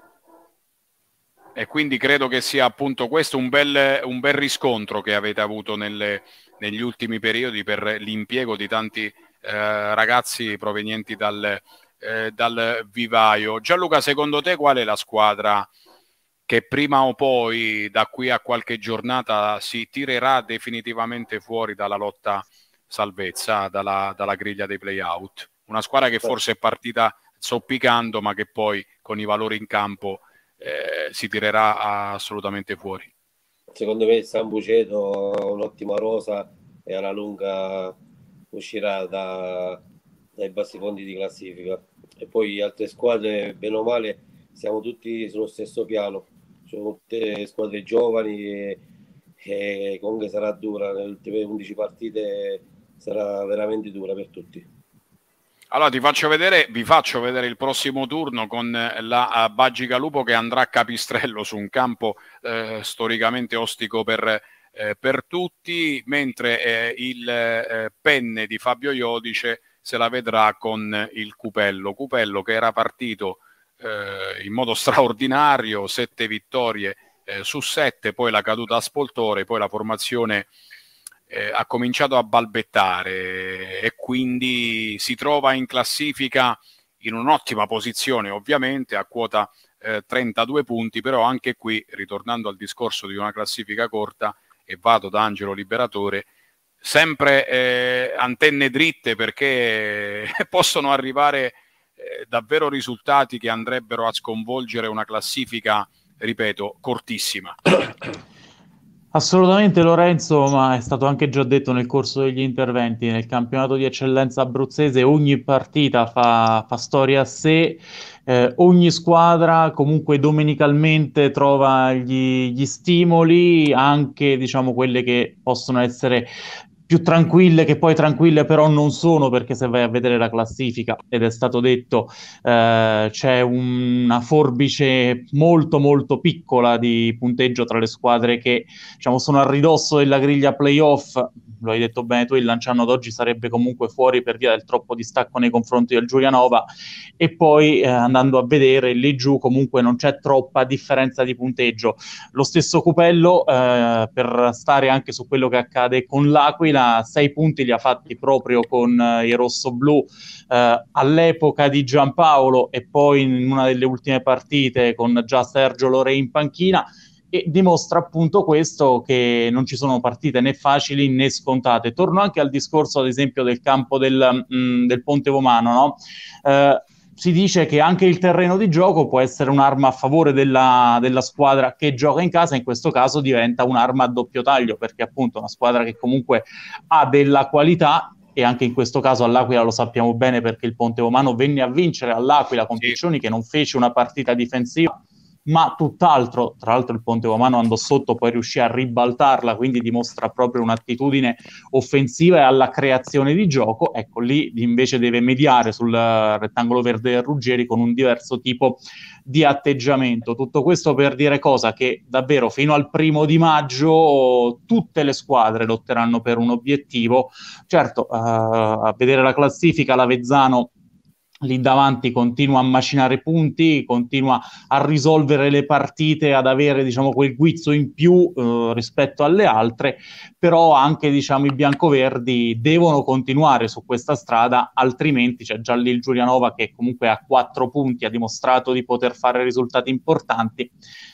E quindi credo che sia appunto questo un bel, un bel riscontro che avete avuto nelle, negli ultimi periodi per l'impiego di tanti eh, ragazzi provenienti dal, eh, dal vivaio. Gianluca, secondo te qual è la squadra che prima o poi, da qui a qualche giornata, si tirerà definitivamente fuori dalla lotta salvezza, dalla, dalla griglia dei play-out? Una squadra che forse è partita zoppicando, ma che poi con i valori in campo eh, si tirerà assolutamente fuori. Secondo me il San Buceto ha un'ottima rosa e alla lunga uscirà da, dai bassi fondi di classifica. E poi altre squadre, bene o male, siamo tutti sullo stesso piano. Sono tutte squadre giovani e, e comunque sarà dura, nelle ultime undici partite sarà veramente dura per tutti. Allora ti faccio vedere, vi faccio vedere il prossimo turno con la Bacigalupo che andrà a Capistrello su un campo eh, storicamente ostico per, eh, per tutti, mentre eh, il eh, Penne di Fabio Iodice se la vedrà con il Cupello, Cupello che era partito Eh, in modo straordinario, sette vittorie eh, su sette, poi la caduta a Spoltore, poi la formazione eh, ha cominciato a balbettare e quindi si trova in classifica in un'ottima posizione, ovviamente a quota eh, trentadue punti, però anche qui, ritornando al discorso di una classifica corta, e vado da Angelo Liberatore, sempre eh, antenne dritte, perché possono arrivare Eh, davvero risultati che andrebbero a sconvolgere una classifica, ripeto, cortissima. Assolutamente Lorenzo, ma è stato anche già detto nel corso degli interventi, nel campionato di eccellenza abruzzese ogni partita fa, fa storia a sé, eh, ogni squadra comunque domenicalmente trova gli, gli stimoli, anche diciamo quelle che possono essere più tranquille, che poi tranquille però non sono, perché se vai a vedere la classifica, ed è stato detto, eh, c'è una forbice molto molto piccola di punteggio tra le squadre che diciamo sono a ridosso della griglia playoff. Lo hai detto bene tu, il Lanciano ad oggi sarebbe comunque fuori per via del troppo distacco nei confronti del Giulianova, e poi eh, andando a vedere lì giù comunque non c'è troppa differenza di punteggio. Lo stesso Cupello, eh, per stare anche su quello che accade con l'Aquila, sei punti li ha fatti proprio con eh, i rossoblù eh, all'epoca di Giampaolo, e poi in una delle ultime partite con già Sergio Lore in panchina, e dimostra appunto questo, che non ci sono partite né facili né scontate. Torno anche al discorso ad esempio del campo del, mh, del Ponte Vomano, no? Eh, si dice che anche il terreno di gioco può essere un'arma a favore della, della squadra che gioca in casa, in questo caso diventa un'arma a doppio taglio, perché appunto una squadra che comunque ha della qualità, e anche in questo caso all'Aquila lo sappiamo bene perché il Ponte Vomano venne a vincere all'Aquila con sì. Piccioni che non fece una partita difensiva, ma tutt'altro. Tra l'altro il Ponte Vomano andò sotto, poi riuscì a ribaltarla, quindi dimostra proprio un'attitudine offensiva e alla creazione di gioco. Ecco, lì invece deve mediare sul rettangolo verde del Ruggeri con un diverso tipo di atteggiamento. Tutto questo per dire cosa? Che davvero fino al primo di maggio tutte le squadre lotteranno per un obiettivo. Certo, uh, a vedere la classifica, l'Avezzano lì davanti continua a macinare punti, continua a risolvere le partite, ad avere, diciamo, quel guizzo in più eh, rispetto alle altre, però anche, diciamo, i biancoverdi devono continuare su questa strada, altrimenti c'è già lì il Giulianova che comunque a quattro punti ha dimostrato di poter fare risultati importanti.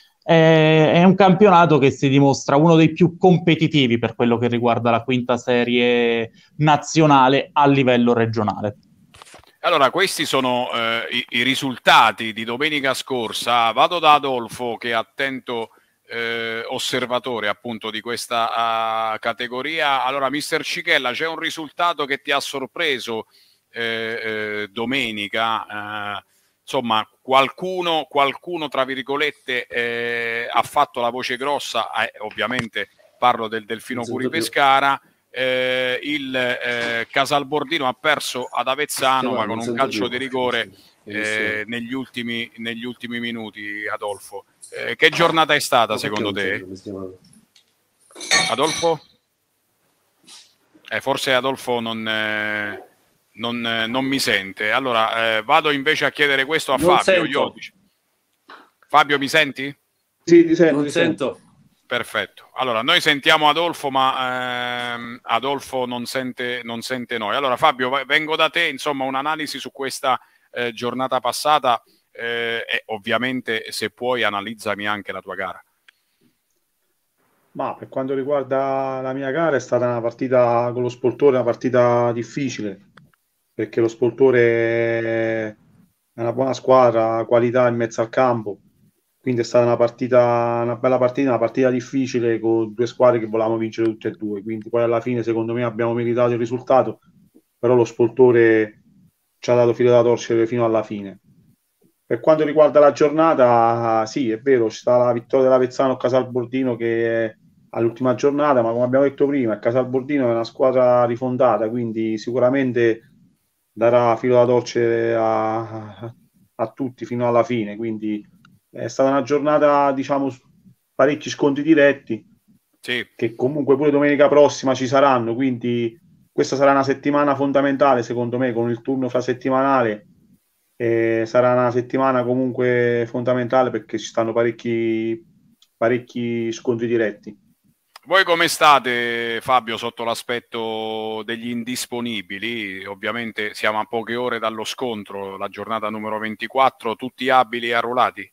È un campionato che si dimostra uno dei più competitivi per quello che riguarda la quinta serie nazionale a livello regionale. Allora, questi sono eh, i, i risultati di domenica scorsa. Vado da Adolfo, che è attento eh, osservatore appunto di questa uh, categoria. Allora, mister Cichella, c'è un risultato che ti ha sorpreso eh, eh, domenica? Eh, insomma, qualcuno, qualcuno tra virgolette eh, ha fatto la voce grossa, eh, ovviamente parlo del Delfino Curi Pescara. Eh, il eh, Casalbordino ha perso ad Avezzano, ma con un calcio di rigore eh, negli, ultimi, negli ultimi minuti. Adolfo, eh, che giornata è stata secondo te? Adolfo? Eh, forse Adolfo non, eh, non, eh, non mi sente. Allora eh, vado invece a chiedere questo a non Fabio. Io... Fabio, mi senti? Sì, ti sento. Non ti sento. sento. Perfetto. Allora, noi sentiamo Adolfo, ma ehm, Adolfo non sente, non sente noi. Allora, Fabio, vengo da te, insomma, un'analisi su questa eh, giornata passata eh, e ovviamente, se puoi, analizzami anche la tua gara. Ma per quanto riguarda la mia gara, è stata una partita con lo Spoltore, una partita difficile, perché lo Spoltore è una buona squadra, qualità in mezzo al campo. Quindi è stata una partita, una bella partita, una partita difficile con due squadre che volevamo vincere tutte e due. Quindi poi alla fine, secondo me, abbiamo meritato il risultato, però lo Spoltore ci ha dato filo da torcere fino alla fine. Per quanto riguarda la giornata, sì, è vero, c'è stata la vittoria dell'Avezzano a Casalbordino che è all'ultima giornata, ma come abbiamo detto prima, il Casalbordino è una squadra rifondata, quindi sicuramente darà filo da torcere a, a, a tutti fino alla fine. Quindi è stata una giornata, diciamo, parecchi scontri diretti, sì, che comunque pure domenica prossima ci saranno, quindi questa sarà una settimana fondamentale secondo me, con il turno frasettimanale eh, sarà una settimana comunque fondamentale perché ci stanno parecchi, parecchi scontri diretti. Voi come state, Fabio, sotto l'aspetto degli indisponibili? Ovviamente siamo a poche ore dallo scontro, la giornata numero ventiquattro, tutti abili e arruolati?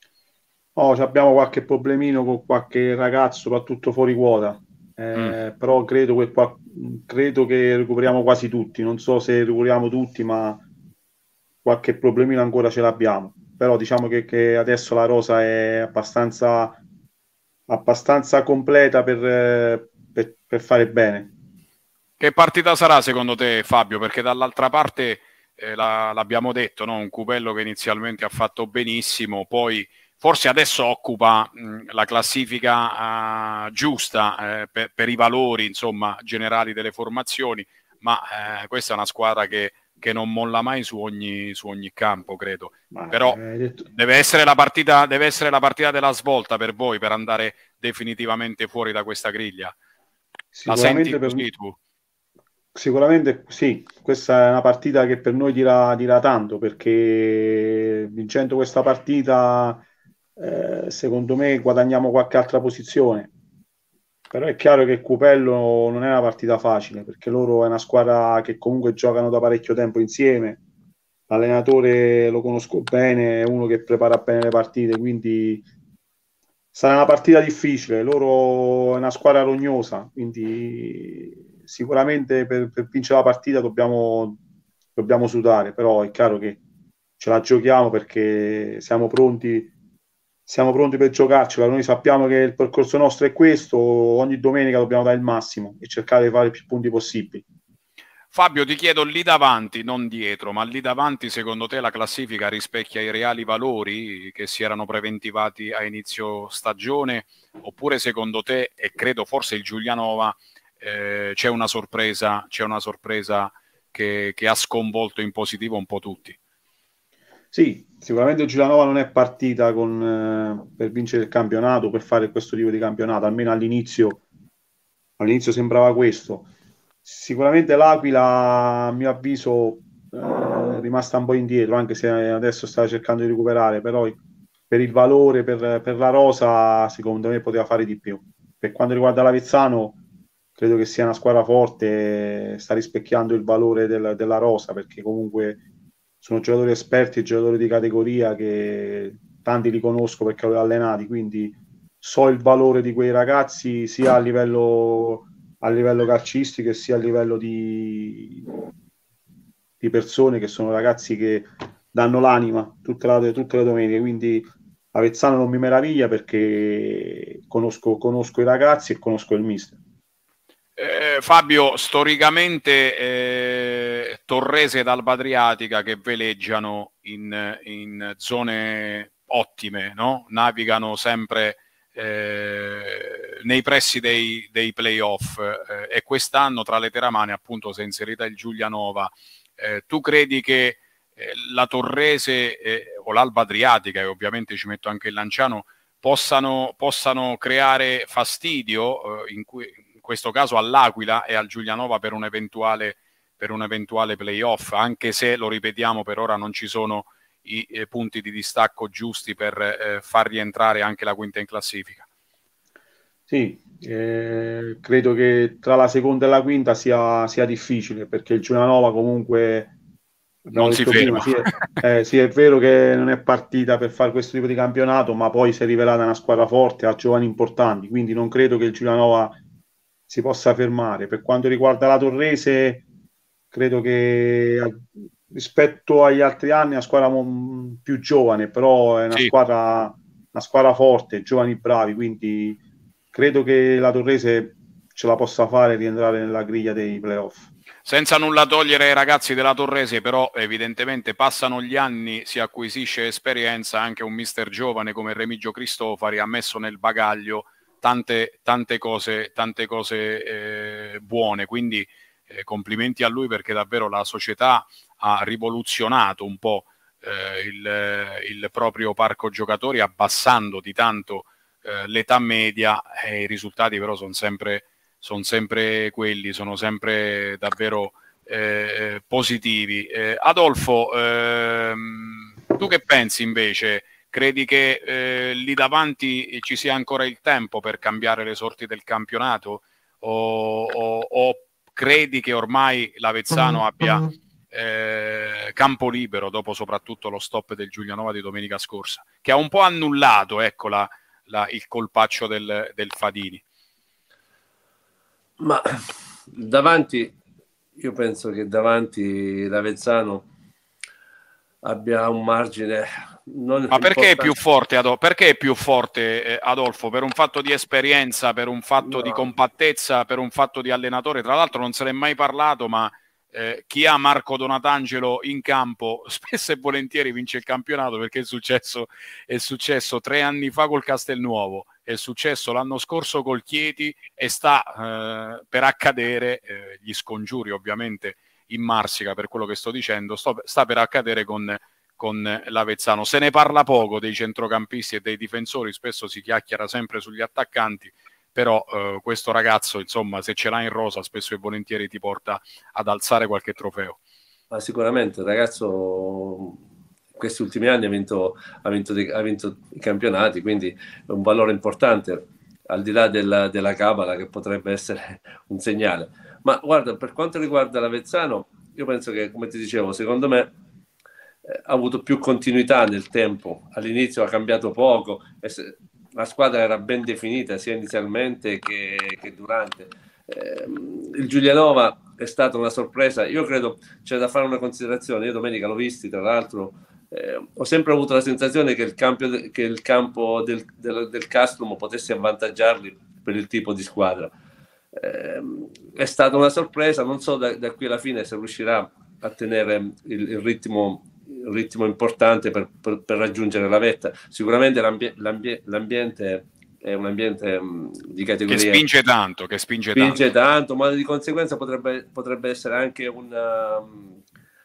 Oh, abbiamo qualche problemino con qualche ragazzo, soprattutto fuori quota, eh, mm. però credo che, credo che recuperiamo quasi tutti. Non so se recuperiamo tutti, ma qualche problemino ancora ce l'abbiamo. Però diciamo che, che adesso la rosa è abbastanza, abbastanza completa per, per, per fare bene. Che partita sarà secondo te, Fabio? Perché dall'altra parte eh, la, l'abbiamo detto, no? Un Cupello che inizialmente ha fatto benissimo, poi forse adesso occupa mh, la classifica uh, giusta eh, per, per i valori, insomma, generali delle formazioni, ma eh, questa è una squadra che, che non molla mai su ogni, su ogni campo, credo. Ma però detto... deve essere la partita, deve essere la partita della svolta per voi, per andare definitivamente fuori da questa griglia. La senti per... così tu? Sicuramente sì, questa è una partita che per noi dirà, dirà tanto, perché vincendo questa partita eh, secondo me guadagniamo qualche altra posizione. Però è chiaro che Cupello non è una partita facile, perché loro è una squadra che comunque giocano da parecchio tempo insieme, l'allenatore lo conosco bene, è uno che prepara bene le partite, quindi sarà una partita difficile. Loro è una squadra rognosa, quindi sicuramente per, per vincere la partita dobbiamo, dobbiamo sudare, però è chiaro che ce la giochiamo perché siamo pronti, siamo pronti per giocarcela. Noi sappiamo che il percorso nostro è questo, ogni domenica dobbiamo dare il massimo e cercare di fare più punti possibili. Fabio, ti chiedo lì davanti, non dietro, ma lì davanti secondo te la classifica rispecchia i reali valori che si erano preventivati a inizio stagione, oppure secondo te, e credo forse il Giulianova, eh, c'è una sorpresa, c'è una sorpresa che, che ha sconvolto in positivo un po' tutti? Sì, sicuramente il Giulianova non è partita con, eh, per vincere il campionato, per fare questo tipo di campionato, almeno all'inizio, all'inizio sembrava questo. Sicuramente l'Aquila, a mio avviso, eh, è rimasta un po' indietro, anche se adesso sta cercando di recuperare, però per il valore, per, per la rosa, secondo me poteva fare di più. Per quanto riguarda l'Avezzano, credo che sia una squadra forte, sta rispecchiando il valore del, della rosa, perché comunque sono giocatori esperti, giocatori di categoria che tanti li conosco perché li ho allenati, quindi so il valore di quei ragazzi sia a livello a livello calcistico e sia a livello di, di persone, che sono ragazzi che danno l'anima tutte, la, tutte le domeniche, quindi Avezzano non mi meraviglia perché conosco, conosco i ragazzi e conosco il mister. Eh, Fabio, storicamente eh, Torrese ed Alba Adriatica che veleggiano in, in zone ottime, no? Navigano sempre Eh, nei pressi dei, dei playoff eh, e quest'anno tra le teramane appunto si è inserita il Giulianova. Eh, tu credi che eh, la Torrese eh, o l'Alba Adriatica, e ovviamente ci metto anche il Lanciano, possano, possano creare fastidio eh, in, cui, in questo caso all'Aquila e al Giulianova per un eventuale, per un eventuale playoff, anche se, lo ripetiamo, per ora non ci sono i eh, punti di distacco giusti per eh, far rientrare anche la quinta in classifica? Sì, eh, credo che tra la seconda e la quinta sia, sia difficile, perché il Giulianova comunque non si ferma. Prima, sì, è, eh, sì, è vero che non è partita per fare questo tipo di campionato, ma poi si è rivelata una squadra forte, ha giovani importanti, quindi non credo che il Giulianova si possa fermare. Per quanto riguarda la Torrese, credo che rispetto agli altri anni è una squadra più giovane, però è una, sì. squadra, una squadra forte, giovani bravi, quindi credo che la Torrese ce la possa fare rientrare nella griglia dei playoff. Senza nulla togliere ai ragazzi della Torrese, però evidentemente passano gli anni, si acquisisce esperienza, anche un mister giovane come Remigio Cristofari ha messo nel bagaglio tante, tante cose, tante cose eh, buone, quindi eh, complimenti a lui, perché davvero la società ha rivoluzionato un po' eh, il, il proprio parco giocatori, abbassando di tanto eh, l'età media, e i risultati però sono sempre, son sempre quelli, sono sempre davvero eh, positivi. Eh, Adolfo, ehm, tu che pensi invece? Credi che eh, lì davanti ci sia ancora il tempo per cambiare le sorti del campionato, o, o, o credi che ormai l'Avezzano abbia eh, campo libero dopo soprattutto lo stop del Giulianova di domenica scorsa, che ha un po' annullato, ecco, la, la, il colpaccio del, del Fadini? Ma davanti, io penso che davanti l'Avezzano abbia un margine. Non Ma perché è più forte, Adolfo? Perché è più forte eh, Adolfo? Per un fatto di esperienza, per un fatto no. di compattezza, per un fatto di allenatore? Tra l'altro non se ne è mai parlato, ma eh, chi ha Marco Donatangelo in campo spesso e volentieri vince il campionato, perché è successo, è successo tre anni fa col Castelnuovo, è successo l'anno scorso col Chieti e sta eh, per accadere, eh, gli scongiuri ovviamente in Marsica per quello che sto dicendo, sto, sta per accadere con, con l'Avezzano. Se ne parla poco dei centrocampisti e dei difensori, spesso si chiacchiera sempre sugli attaccanti, però eh, questo ragazzo, insomma, se ce l'ha in rosa, spesso e volentieri ti porta ad alzare qualche trofeo. Ma sicuramente il ragazzo questi ultimi anni ha vinto, ha vinto, dei, ha vinto i campionati, quindi è un valore importante, al di là della, della cabala, che potrebbe essere un segnale. Ma guarda, per quanto riguarda l'Avezzano, io penso che, come ti dicevo, secondo me eh, ha avuto più continuità nel tempo. All'inizio ha cambiato poco, e se, la squadra era ben definita sia inizialmente che, che durante. Eh, il Giulianova è stata una sorpresa. Io credo c'è da fare una considerazione. Io domenica l'ho visti, tra l'altro, eh, ho sempre avuto la sensazione che il campo, che il campo del, del, del Castrum potesse avvantaggiarli per il tipo di squadra. eh, è stata una sorpresa, non so da, da qui alla fine se riuscirà a tenere il, il ritmo il ritmo importante per, per, per raggiungere la vetta. Sicuramente l'ambie, l'ambie, l'ambiente è un ambiente mh, di categoria che spinge tanto, che spinge, spinge tanto. tanto, ma di conseguenza potrebbe, potrebbe essere anche un um,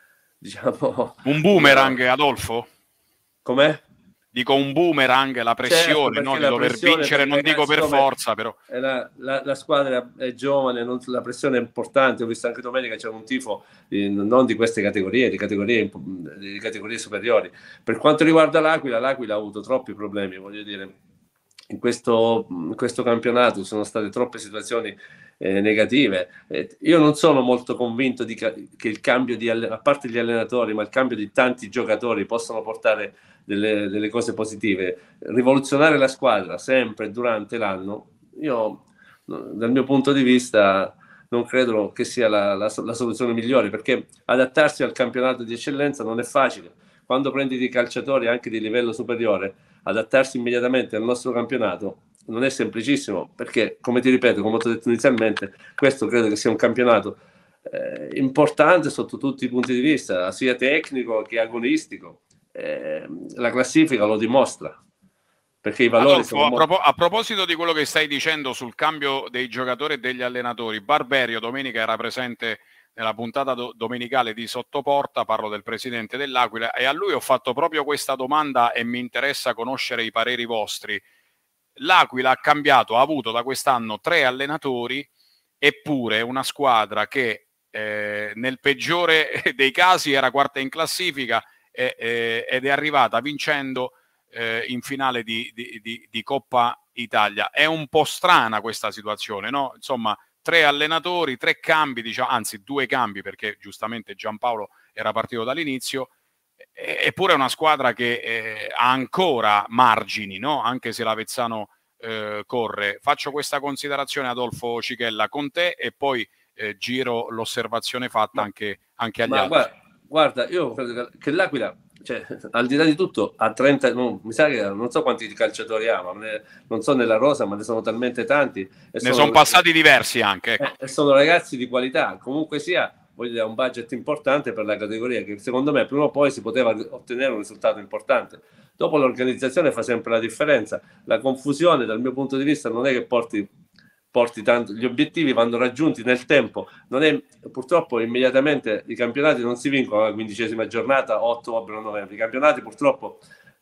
diciamo un boomerang, uh, Adolfo? Com'è? Dico un boomerang, la pressione, certo, no, di la dover vincere, non dico per forza, però la, la, la squadra è giovane, non, la pressione è importante. Ho visto anche domenica c'era un tifo eh, non di queste categorie, di categorie, di categorie superiori. Per quanto riguarda l'Aquila, l'Aquila ha avuto troppi problemi, voglio dire, in questo, in questo campionato ci sono state troppe situazioni eh, negative. Eh, io non sono molto convinto di ca- che il cambio di a parte gli allenatori, ma il cambio di tanti giocatori possano portare Delle, delle cose positive. Rivoluzionare la squadra sempre durante l'anno, io dal mio punto di vista non credo che sia la, la, la soluzione migliore, perché adattarsi al campionato di eccellenza non è facile. Quando prendi dei calciatori anche di livello superiore, adattarsi immediatamente al nostro campionato non è semplicissimo, perché come ti ripeto, come ho detto inizialmente, questo credo che sia un campionato eh, importante sotto tutti i punti di vista, sia tecnico che agonistico. Eh, la classifica lo dimostra, perché i valori Adolfo, sono a, propo- a proposito di quello che stai dicendo sul cambio dei giocatori e degli allenatori, Barberio domenica era presente nella puntata do- domenicale di Sottoporta, parlo del presidente dell'Aquila, e a lui ho fatto proprio questa domanda e mi interessa conoscere i pareri vostri. L'Aquila ha cambiato, ha avuto da quest'anno tre allenatori, eppure una squadra che eh, nel peggiore dei casi era quarta in classifica e, eh, ed è arrivata vincendo eh, in finale di, di, di, di Coppa Italia. È un po' strana questa situazione, no? Insomma, tre allenatori, tre cambi, diciamo, anzi due cambi, perché giustamente Giampaolo era partito dall'inizio, eppure è una squadra che eh, ha ancora margini, no? Anche se l'Avezzano eh, corre. Faccio questa considerazione, Adolfo Cichella, con te e poi eh, giro l'osservazione fatta ma, anche, anche agli ma altri. Guarda, guarda, io credo che l'Aquila, cioè, al di là di tutto, a trenta, no, mi sa che non so quanti calciatori ha, ma ne, non so nella rosa, ma ne sono talmente tanti. E ne sono, sono passati diversi anche. Ecco. E sono ragazzi di qualità, comunque sia, voglio dire, un budget importante per la categoria, che secondo me prima o poi si poteva ottenere un risultato importante. Dopo l'organizzazione fa sempre la differenza. La confusione, dal mio punto di vista, non è che porti, porti tanto. Gli obiettivi vanno raggiunti nel tempo. Non è, purtroppo immediatamente i campionati non si vincono alla quindicesima giornata, ottobre o novembre. I campionati purtroppo,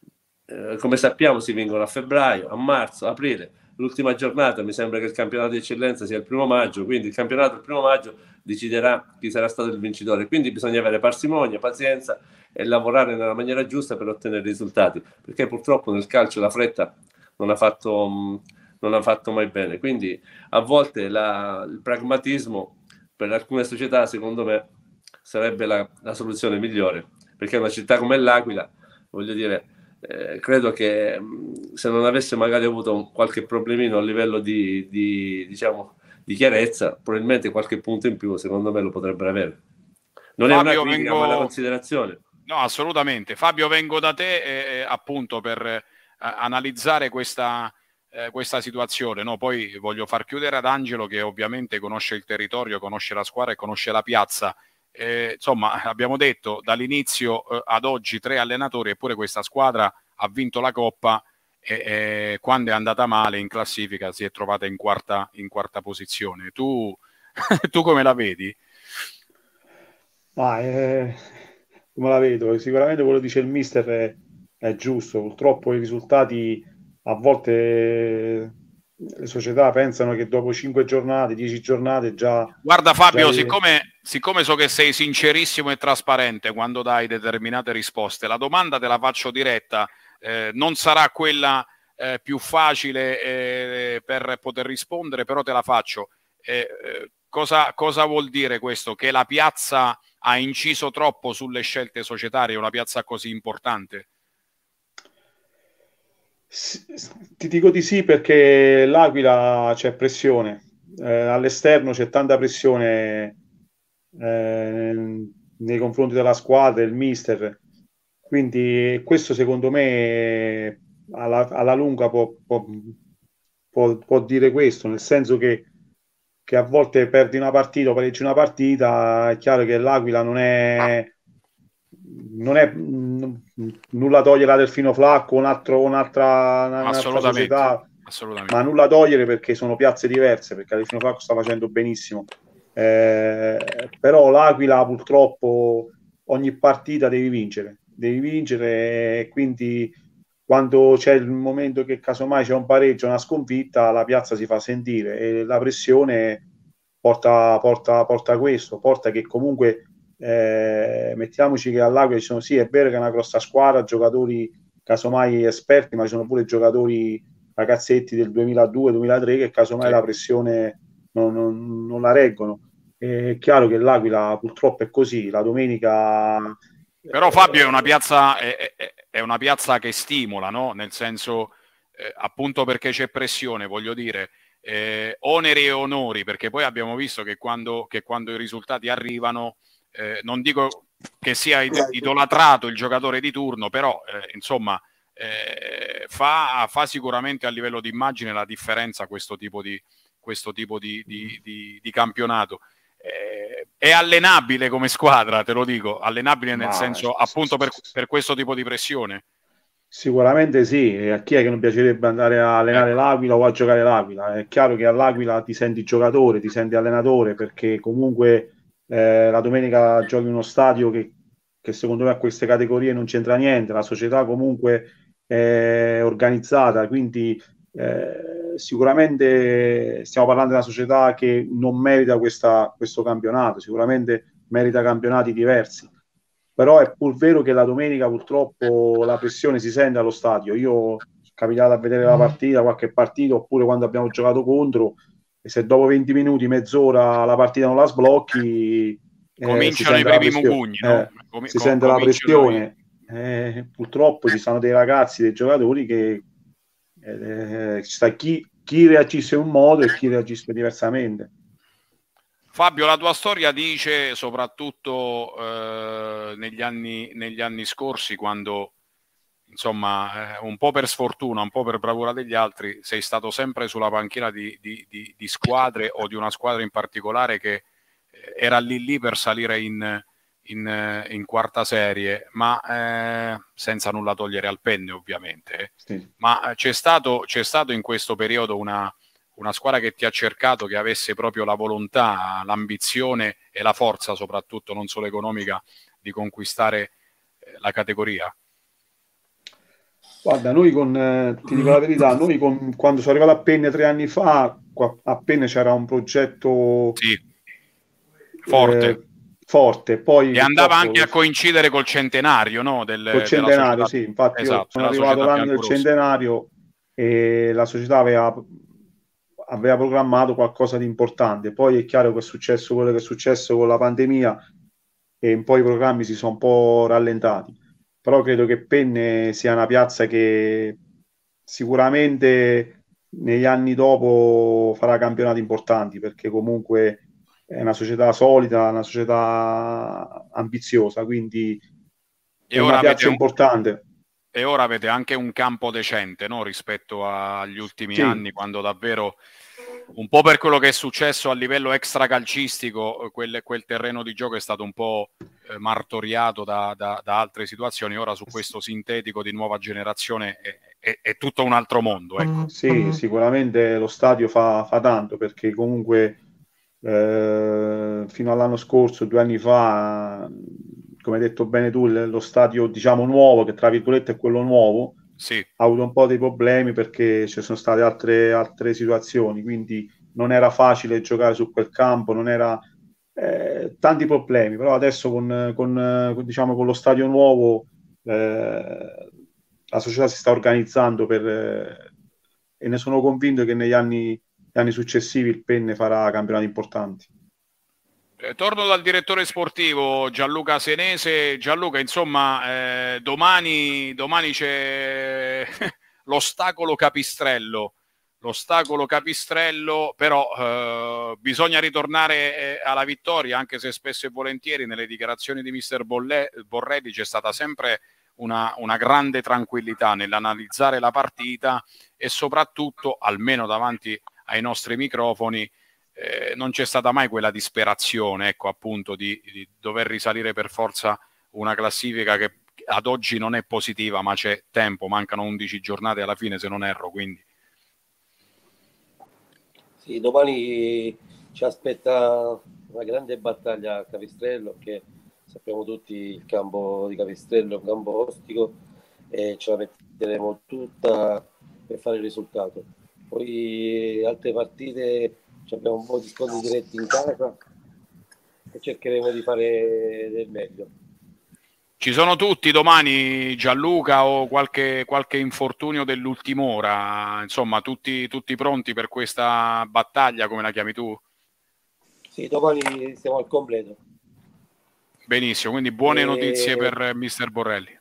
eh, come sappiamo, si vincono a febbraio, a marzo, aprile. L'ultima giornata mi sembra che il campionato di eccellenza sia il primo maggio, quindi il campionato il primo maggio deciderà chi sarà stato il vincitore. Quindi bisogna avere parsimonia, pazienza e lavorare nella maniera giusta per ottenere risultati, perché purtroppo nel calcio la fretta non ha fatto, non ha fatto mai bene. Quindi a volte la, il pragmatismo per alcune società, secondo me, sarebbe la, la soluzione migliore, perché una città come l'Aquila, voglio dire, eh, credo che mh, se non avesse magari avuto un, qualche problemino a livello di, di, diciamo, di chiarezza, probabilmente qualche punto in più secondo me lo potrebbero avere. Non Fabio, è una critica, vengo... ma è una considerazione. No, assolutamente. Fabio, vengo da te eh, appunto per eh, analizzare questa, eh, questa situazione. No? Poi voglio far chiudere ad Angelo, che ovviamente conosce il territorio, conosce la squadra e conosce la piazza. Eh, insomma, abbiamo detto dall'inizio eh, ad oggi tre allenatori, eppure questa squadra ha vinto la Coppa e, e quando è andata male in classifica si è trovata in quarta, in quarta posizione. Tu, tu come la vedi? Ah, eh, come la vedo? Sicuramente quello che dice il mister è, è giusto. Purtroppo i risultati a volte eh, le società pensano che dopo cinque giornate, dieci giornate già... Guarda Fabio, già... siccome, siccome so che sei sincerissimo e trasparente quando dai determinate risposte, la domanda te la faccio diretta, eh, non sarà quella eh, più facile eh, per poter rispondere, però te la faccio. Eh, eh, cosa, cosa vuol dire questo? Che la piazza ha inciso troppo sulle scelte societarie, una piazza così importante? Ti dico di sì perché l'Aquila c'è pressione, eh, all'esterno c'è tanta pressione eh, nei confronti della squadra, il mister, quindi questo secondo me alla, alla lunga può, può, può, può dire questo, nel senso che che a volte perdi una partita o pareggi una partita, è chiaro che l'Aquila non è, non è mh, nulla togliere a Delfino Flacco, un altro, un'altra, un'altra società, assolutamente. ma nulla togliere perché sono piazze diverse, perché Delfino Flacco sta facendo benissimo. Eh, però l'Aquila purtroppo ogni partita devi vincere, devi vincere e quindi quando c'è il momento che casomai c'è un pareggio, una sconfitta, la piazza si fa sentire e la pressione porta, porta, porta a questo, porta che comunque eh, mettiamoci che all'Aquila ci sono, sì è vero che è una grossa squadra, giocatori casomai esperti, ma ci sono pure giocatori ragazzetti del duemiladue duemilatré che casomai sì. la pressione non, non, non la reggono. È chiaro che l'Aquila purtroppo è così, la domenica... Però Fabio è una piazza, è, è, è una piazza che stimola, no? Nel senso, eh, appunto perché c'è pressione, voglio dire, eh, oneri e onori, perché poi abbiamo visto che quando, che quando i risultati arrivano, eh, non dico che sia idolatrato il giocatore di turno, però eh, insomma eh, fa, fa sicuramente a livello di immagine la differenza questo tipo di, questo tipo di, di, di, di campionato. Eh, è allenabile come squadra, te lo dico, allenabile nel Ma, senso appunto per, per questo tipo di pressione. Sicuramente sì, e a chi è che non piacerebbe andare a allenare ecco. l'Aquila o a giocare l'Aquila? È chiaro che all'Aquila ti senti giocatore, ti senti allenatore, perché comunque eh, la domenica giochi in uno stadio che, che secondo me a queste categorie non c'entra niente, la società comunque è organizzata, quindi eh, sicuramente stiamo parlando di una società che non merita questa, questo campionato, sicuramente merita campionati diversi. Però è pur vero che la domenica purtroppo la pressione si sente allo stadio. Io sono capitato a vedere la partita, qualche partita, oppure quando abbiamo giocato contro, e se dopo venti minuti, mezz'ora la partita non la sblocchi, eh, si cominciano i sente la primi pressione. mugugni, no? Eh, Com- si com- sente la cominciano i... pressione. Eh, purtroppo ci sono dei ragazzi, dei giocatori che eh, ci sta chi, chi reagisce in un modo e chi reagisce diversamente. Fabio, la tua storia dice soprattutto eh, negli anni, negli anni scorsi, quando insomma eh, un po' per sfortuna, un po' per bravura degli altri, sei stato sempre sulla panchina di, di, di, di squadre o di una squadra in particolare che era lì lì per salire in, in, in quarta serie, ma eh, senza nulla togliere al Penne ovviamente. Eh. Sì. Ma c'è stato, c'è stato in questo periodo una, una squadra che ti ha cercato, che avesse proprio la volontà, l'ambizione e la forza soprattutto, non solo economica, di conquistare eh, la categoria? Guarda, noi con, eh, ti dico la verità, noi con, quando sono arrivato a Penne tre anni fa, qua, a Penne c'era un progetto sì, forte. Eh, forte. Poi, e andava anche a coincidere col centenario, no? Del, col centenario, della società, sì. Infatti esatto, io sono arrivato l'anno del centenario e la società aveva, aveva programmato qualcosa di importante. Poi è chiaro che è successo quello che è successo con la pandemia e un po' i programmi si sono un po' rallentati. Però credo che Penne sia una piazza che sicuramente negli anni dopo farà campionati importanti, perché comunque è una società solida, una società ambiziosa, quindi è e una ora piazza un... importante. E ora avete anche un campo decente, no? Rispetto agli ultimi sì. anni, quando davvero, un po' per quello che è successo a livello extracalcistico, quel, quel terreno di gioco è stato un po' eh, martoriato da, da, da altre situazioni. Ora su questo sintetico di nuova generazione è, è, è tutto un altro mondo. Ecco. Sì, sicuramente lo stadio fa, fa tanto, perché comunque eh, fino all'anno scorso, due anni fa, come hai detto bene tu, lo stadio diciamo nuovo, che tra virgolette è quello nuovo, sì. ha avuto un po' dei problemi perché ci sono state altre, altre situazioni, quindi non era facile giocare su quel campo, non era eh, tanti problemi, però adesso con, con, diciamo, con lo stadio nuovo eh, la società si sta organizzando per, eh, e ne sono convinto che negli anni, negli anni successivi il Penne farà campionati importanti. Eh, torno dal direttore sportivo Gianluca Senese. Gianluca, insomma, eh, domani, domani c'è l'ostacolo Capistrello. L'ostacolo Capistrello, però eh, bisogna ritornare eh, alla vittoria, anche se spesso e volentieri nelle dichiarazioni di mister Bolle, Borrelli c'è stata sempre una, una grande tranquillità nell'analizzare la partita e soprattutto, almeno davanti ai nostri microfoni, eh, non c'è stata mai quella disperazione, ecco, appunto, di, di dover risalire per forza una classifica che ad oggi non è positiva, ma c'è tempo, mancano undici giornate alla fine, se non erro, quindi. Sì, domani ci aspetta una grande battaglia a Capistrello, che sappiamo tutti il campo di Capistrello è un campo ostico e ce la metteremo tutta per fare il risultato. Poi altre partite abbiamo un po' di scontri diretti in casa e cercheremo di fare del meglio. Ci sono tutti domani, Gianluca, o qualche, qualche infortunio dell'ultima ora? Insomma, tutti, tutti pronti per questa battaglia, come la chiami tu? Sì, domani siamo al completo. Benissimo, quindi buone e... notizie per mister Borrelli.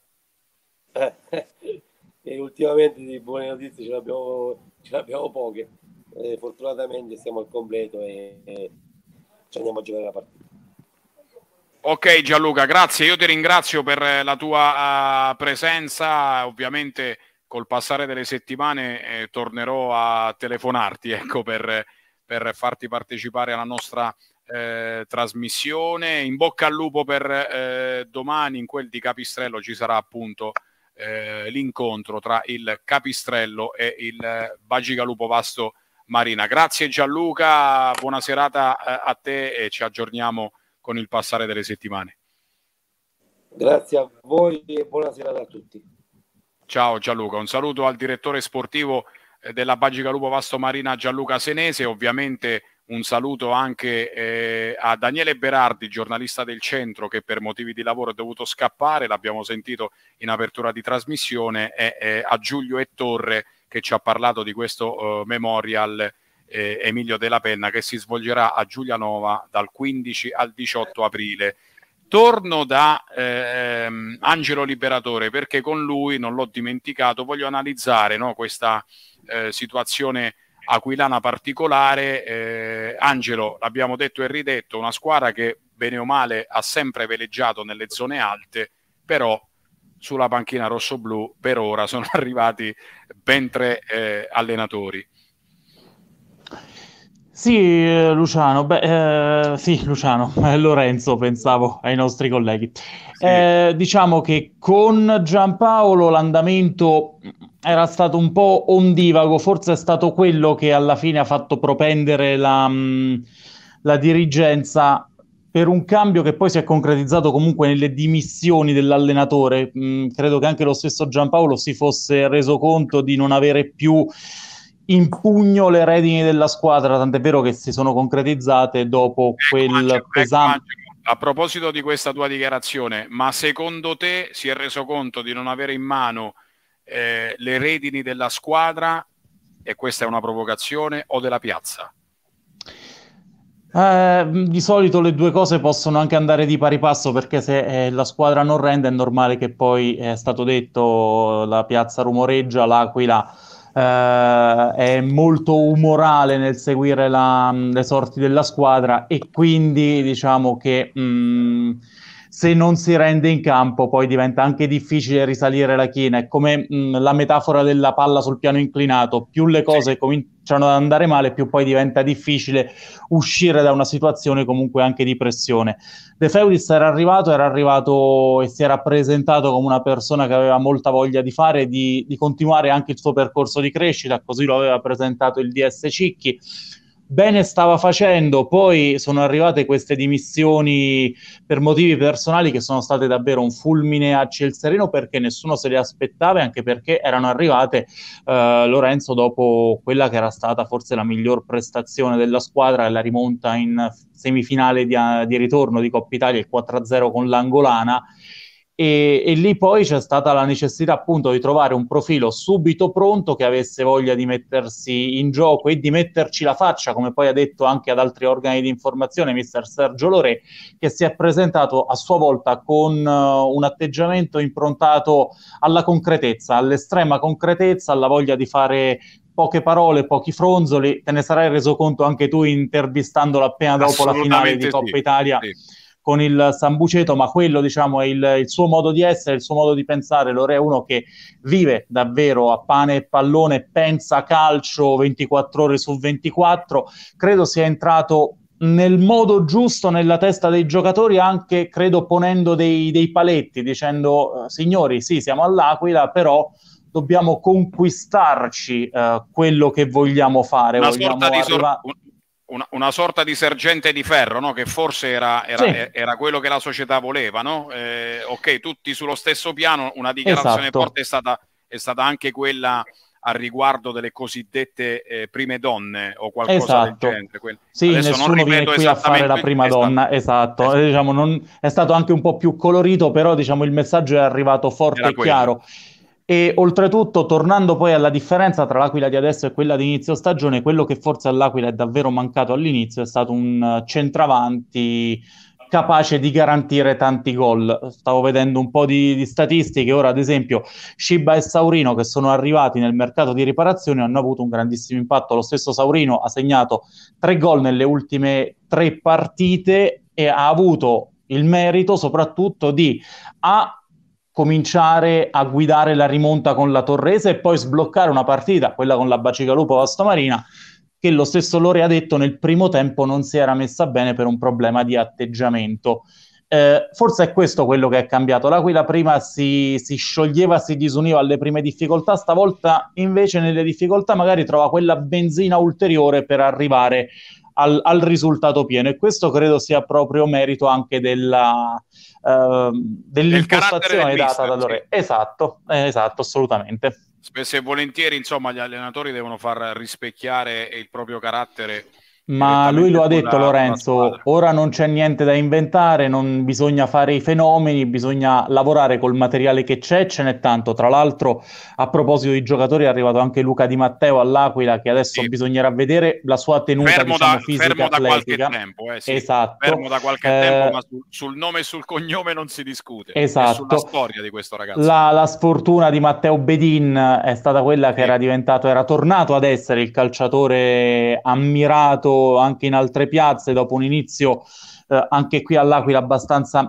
E ultimamente di buone notizie ce l'abbiamo, ce l'abbiamo poche. Eh, fortunatamente siamo al completo e, e ci andiamo a giocare la partita. Ok Gianluca, grazie, io ti ringrazio per la tua uh, presenza, ovviamente col passare delle settimane eh, tornerò a telefonarti, ecco, per, per farti partecipare alla nostra eh, trasmissione. In bocca al lupo per eh, domani, in quel di Capistrello ci sarà appunto eh, l'incontro tra il Capistrello e il Bagigalupo Vasto Marina. Grazie Gianluca, buona serata eh, a te e ci aggiorniamo con il passare delle settimane. Grazie a voi e buona serata a tutti. Ciao Gianluca, un saluto al direttore sportivo eh, della Bagigalupo Vasto Marina Gianluca Senese, ovviamente un saluto anche eh, a Daniele Berardi, giornalista del Centro, che per motivi di lavoro è dovuto scappare, l'abbiamo sentito in apertura di trasmissione, e eh, a Giulio e Torre, che ci ha parlato di questo uh, memorial eh, Emilio Della Penna, che si svolgerà a Giulianova dal quindici al diciotto aprile. Torno da ehm, Angelo Liberatore, perché con lui, non l'ho dimenticato, voglio analizzare, no, questa eh, situazione aquilana particolare. eh, Angelo, l'abbiamo detto e ridetto, una squadra che bene o male ha sempre veleggiato nelle zone alte, però sulla panchina rossoblù per ora sono arrivati ben tre eh, allenatori. Sì, Luciano, beh, eh, sì, Luciano, eh, Lorenzo, pensavo ai nostri colleghi. Sì. Eh, diciamo che con Giampaolo l'andamento era stato un po' ondivago, forse è stato quello che alla fine ha fatto propendere la, mh, la dirigenza per un cambio che poi si è concretizzato comunque nelle dimissioni dell'allenatore. Mh, credo che anche lo stesso Giampaolo si fosse reso conto di non avere più in pugno le redini della squadra, tant'è vero che si sono concretizzate dopo quel pesante... A proposito di questa tua dichiarazione, ma secondo te si è reso conto di non avere in mano eh, le redini della squadra, e questa è una provocazione, o della piazza? Eh, di solito le due cose possono anche andare di pari passo, perché se eh, la squadra non rende è normale che poi, è stato detto, la piazza rumoreggia, l'Aquila eh, è molto umorale nel seguire la, le sorti della squadra, e quindi diciamo che mh, se non si rende in campo poi diventa anche difficile risalire la china. È come mh, la metafora della palla sul piano inclinato: più le cose cominciano ad andare male, più poi diventa difficile uscire da una situazione comunque anche di pressione. De Feudis era arrivato, era arrivato e si era presentato come una persona che aveva molta voglia di fare, di, di continuare anche il suo percorso di crescita, così lo aveva presentato il D S Cicchi. Bene stava facendo, poi sono arrivate queste dimissioni per motivi personali che sono state davvero un fulmine a ciel sereno, perché nessuno se le aspettava, e anche perché erano arrivate, eh, Lorenzo, dopo quella che era stata forse la miglior prestazione della squadra, la rimonta in semifinale di, di ritorno di Coppa Italia, il quattro a zero con l'Angolana. E, e lì poi c'è stata la necessità appunto di trovare un profilo subito pronto, che avesse voglia di mettersi in gioco e di metterci la faccia, come poi ha detto anche ad altri organi di informazione mister Sergio Lorè, che si è presentato a sua volta con uh, un atteggiamento improntato alla concretezza, all'estrema concretezza, alla voglia di fare poche parole, pochi fronzoli. Te ne sarai reso conto anche tu intervistandolo appena dopo la finale di Coppa sì, Italia. Sì. con il Sambuceto, ma quello diciamo è il, il suo modo di essere, il suo modo di pensare. Loro è uno che vive davvero a pane e pallone, pensa calcio ventiquattro ore su ventiquattro, credo sia entrato nel modo giusto nella testa dei giocatori, anche credo ponendo dei, dei paletti, dicendo signori sì siamo all'Aquila, però dobbiamo conquistarci uh, quello che vogliamo fare. Una, vogliamo sorta di arriva... sor- una, una sorta di sergente di ferro, no? Che forse era, era, sì. era quello che la società voleva, no? Eh, ok, tutti sullo stesso piano. Una dichiarazione esatto. forte è stata, è stata anche quella a riguardo delle cosiddette eh, prime donne o qualcosa esatto. del genere. Que- sì, nessuno viene qui a fare la prima donna, esatto, esatto. Diciamo, non, è stato anche un po' più colorito, però diciamo il messaggio è arrivato forte e chiaro. E oltretutto, tornando poi alla differenza tra l'Aquila di adesso e quella di inizio stagione, quello che forse all'Aquila è davvero mancato all'inizio è stato un centravanti capace di garantire tanti gol. Stavo vedendo un po' di, di statistiche, ora ad esempio Sciba e Saurino, che sono arrivati nel mercato di riparazione, hanno avuto un grandissimo impatto. Lo stesso Saurino ha segnato tre gol nelle ultime tre partite e ha avuto il merito soprattutto di a cominciare a guidare la rimonta con la Torrese e poi sbloccare una partita, quella con la Bacigalupo Vastomarina, che lo stesso Lore ha detto nel primo tempo non si era messa bene per un problema di atteggiamento. Eh, forse è questo quello che è cambiato. L'Aquila prima si, si scioglieva, si disuniva alle prime difficoltà, stavolta invece nelle difficoltà magari trova quella benzina ulteriore per arrivare al, al risultato pieno, e questo credo sia proprio merito anche della, uh, dell'impostazione del data da Lore. Sì. Esatto, eh, esatto, assolutamente. Spesso e volentieri, insomma, gli allenatori devono far rispecchiare il proprio carattere. Ma lui lo ha detto, la, Lorenzo, ora non c'è niente da inventare, non bisogna fare i fenomeni, bisogna lavorare col materiale che c'è, ce n'è tanto. Tra l'altro, a proposito di giocatori, è arrivato anche Luca Di Matteo all'Aquila, che adesso sì. bisognerà vedere la sua tenuta fermo diciamo, da, fisica fermo da atletica. qualche tempo, eh, sì. Esatto. Fermo da qualche eh, tempo, ma sul, sul nome e sul cognome non si discute. Esatto. È sulla storia di questo ragazzo. La, la sfortuna di Matteo Bedin è stata quella sì. che era diventato, era tornato ad essere il calciatore ammirato anche in altre piazze dopo un inizio eh, anche qui all'Aquila abbastanza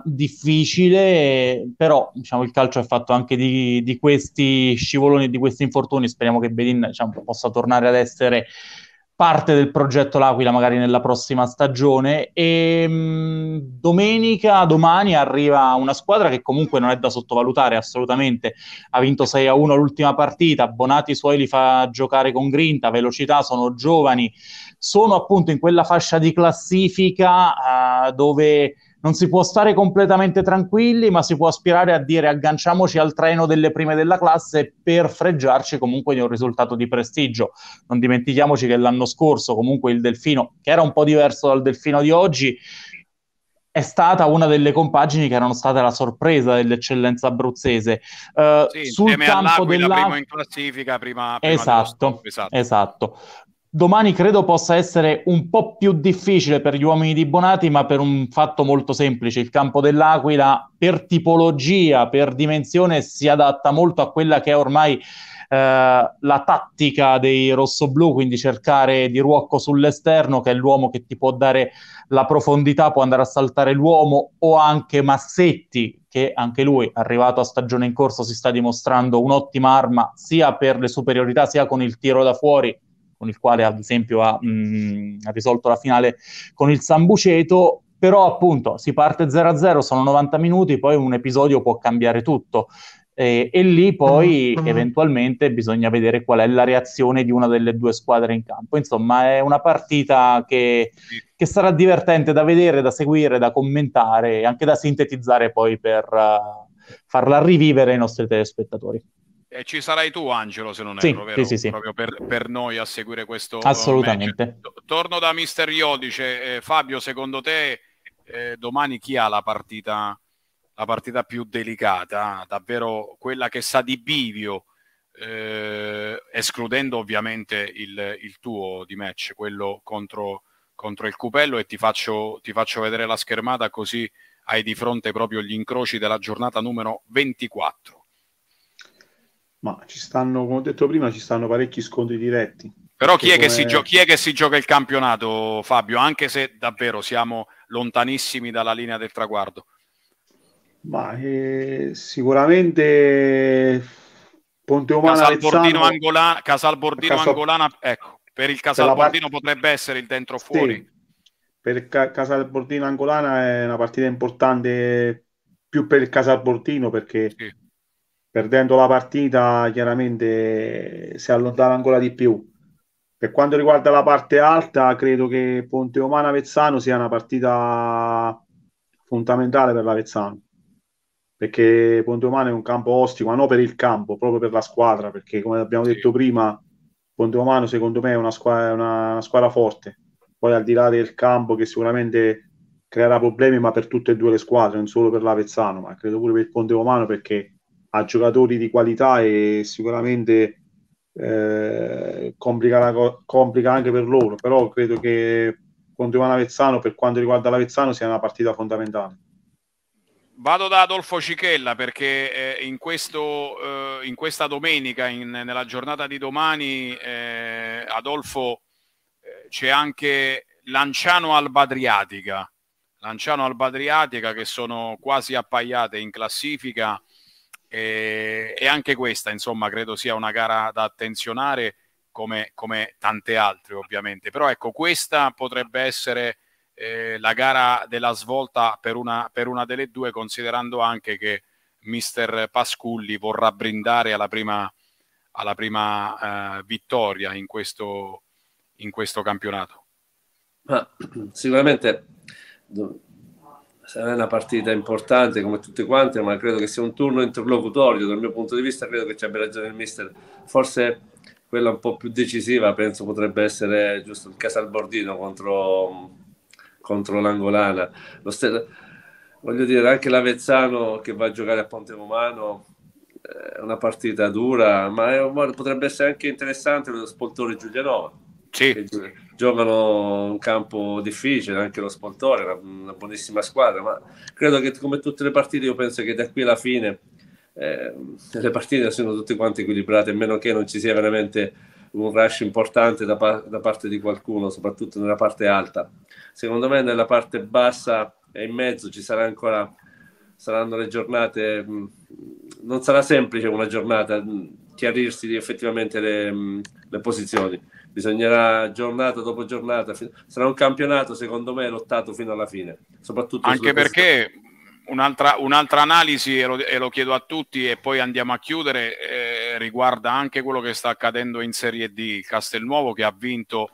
difficile, però diciamo il calcio è fatto anche di, di questi scivoloni, di questi infortuni. Speriamo che Bedin diciamo, possa tornare ad essere parte del progetto L'Aquila magari nella prossima stagione. E mh, domenica, domani arriva una squadra che comunque non è da sottovalutare assolutamente, ha vinto sei a uno l'ultima partita, Bonati i suoi li fa giocare con grinta, velocità, sono giovani, sono appunto in quella fascia di classifica uh, dove non si può stare completamente tranquilli, ma si può aspirare a dire agganciamoci al treno delle prime della classe per fregiarci comunque di un risultato di prestigio. Non dimentichiamoci che l'anno scorso comunque il Delfino, che era un po' diverso dal Delfino di oggi, è stata una delle compagini che erano state la sorpresa dell'eccellenza abruzzese. Uh, sì, sul campo della primo in classifica, prima, prima esatto, esatto, esatto. Domani credo possa essere un po' più difficile per gli uomini di Bonati, ma per un fatto molto semplice. Il campo dell'Aquila, per tipologia, per dimensione, si adatta molto a quella che è ormai eh, la tattica dei rossoblù, quindi cercare Di Ruocco sull'esterno, che è l'uomo che ti può dare la profondità, può andare a saltare l'uomo, o anche Massetti, che anche lui, arrivato a stagione in corso, si sta dimostrando un'ottima arma, sia per le superiorità, sia con il tiro da fuori, con il quale ad esempio ha, mh, ha risolto la finale con il Sambuceto. Però appunto si parte zero a zero, sono novanta minuti, poi un episodio può cambiare tutto e, e lì poi mm-hmm. eventualmente bisogna vedere qual è la reazione di una delle due squadre in campo. Insomma è una partita che, che sarà divertente da vedere, da seguire, da commentare e anche da sintetizzare poi per uh, farla rivivere ai nostri telespettatori. E ci sarai tu, Angelo, se non sì, erro, vero? Sì, sì, sì. Proprio per, per noi a seguire questo assolutamente. match. Torno da mister Iodice. Eh, Fabio, secondo te eh, domani chi ha la partita, la partita più delicata? Davvero quella che sa di bivio, eh, escludendo ovviamente il, il tuo di match, quello contro, contro il Cupello, e ti faccio, ti faccio vedere la schermata così hai di fronte proprio gli incroci della giornata numero ventiquattro. Ma ci stanno, come ho detto prima, ci stanno parecchi scontri diretti. Però chi è, come... che si gio- chi è che si gioca il campionato, Fabio, anche se davvero siamo lontanissimi dalla linea del traguardo? Ma eh, sicuramente Ponteumana Casalbordino Avezzano, Angolana, Casalbordino Casal... Angolana, ecco, per il per la Casalbordino part... potrebbe essere il dentro sì, fuori. per il Ca- Casalbordino Angolana è una partita importante più per il Casalbordino, perché Sì. perdendo la partita chiaramente si allontana ancora di più. Per quanto riguarda la parte alta, credo che Ponteumana Avezzano sia una partita fondamentale per l'Avezzano, perché Ponteumana è un campo ostico, ma non per il campo, proprio per la squadra, perché come abbiamo Sì. detto prima, Ponteumano secondo me è una squadra, una, una squadra forte. Poi al di là del campo, che sicuramente creerà problemi, ma per tutte e due le squadre, non solo per l'Avezzano, ma credo pure per il Ponteumano, perché ha giocatori di qualità e sicuramente eh, complica, la co- complica anche per loro. Però credo che Ponteumano Avezzano, per quanto riguarda l'Avezzano, sia una partita fondamentale. Vado da Adolfo Cichella perché eh, in, questo, eh, in questa domenica, in, nella giornata di domani, eh, Adolfo, eh, c'è anche Lanciano Alba Adriatica, Lanciano Alba Adriatica che sono quasi appaiate in classifica, e, e anche questa, insomma, credo sia una gara da attenzionare come, come tante altre ovviamente, però ecco, questa potrebbe essere eh, la gara della svolta per una, per una delle due, considerando anche che mister Pasculli vorrà brindare alla prima, alla prima eh, vittoria in questo, in questo campionato. Ma sicuramente sarà una partita importante come tutte quante, ma credo che sia un turno interlocutorio. Dal mio punto di vista credo che ci abbia ragione il mister, forse quella un po' più decisiva penso potrebbe essere giusto il Casalbordino contro, contro l'Angolana. Lo st- voglio dire, anche l'Avezzano che va a giocare a Ponte Romano è una partita dura, ma è, potrebbe essere anche interessante lo Spoltore Giulianova. Sì. Che giocano un campo difficile, anche lo Spoltore, una, una buonissima squadra, ma credo che come tutte le partite io penso che da qui alla fine eh, le partite siano tutte quante equilibrate, a meno che non ci sia veramente un rush importante da, pa- da parte di qualcuno, soprattutto nella parte alta. Secondo me nella parte bassa e in mezzo ci sarà ancora, saranno le giornate, mh, non sarà semplice una giornata mh, chiarirsi effettivamente le, mh, le posizioni. Bisognerà giornata dopo giornata, sarà un campionato secondo me lottato fino alla fine, soprattutto anche perché un'altra, un'altra analisi, e lo, e lo chiedo a tutti e poi andiamo a chiudere, eh, riguarda anche quello che sta accadendo in Serie D. Il Castelnuovo, che ha vinto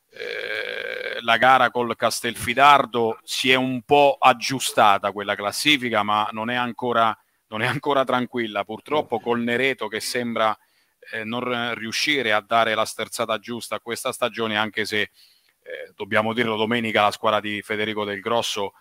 eh, la gara col Castelfidardo, si è un po' aggiustata quella classifica, ma non è ancora, non è ancora tranquilla, purtroppo, col Nereto che sembra Eh, non riuscire a dare la sterzata giusta a questa stagione, anche se eh, dobbiamo dirlo, domenica la squadra di Federico Del Grosso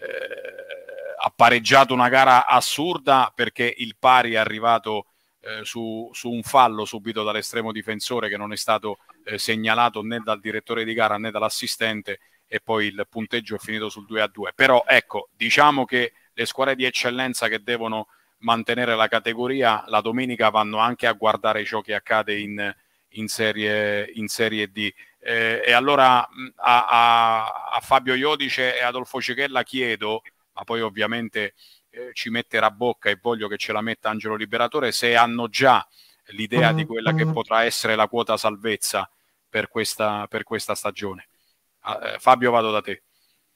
eh, ha pareggiato una gara assurda, perché il pari è arrivato eh, su, su un fallo subito dall'estremo difensore che non è stato eh, segnalato né dal direttore di gara né dall'assistente, e poi il punteggio è finito sul due a due. Però ecco, diciamo che le squadre di eccellenza che devono mantenere la categoria la domenica vanno anche a guardare ciò che accade in, in, serie, in serie D. Eh, e allora a, a, a Fabio Iodice e Adolfo Cichella chiedo, ma poi ovviamente eh, ci metterà bocca e voglio che ce la metta Angelo Liberatore, se hanno già l'idea di quella che potrà essere la quota salvezza per questa, per questa stagione. Eh, Fabio, vado da te.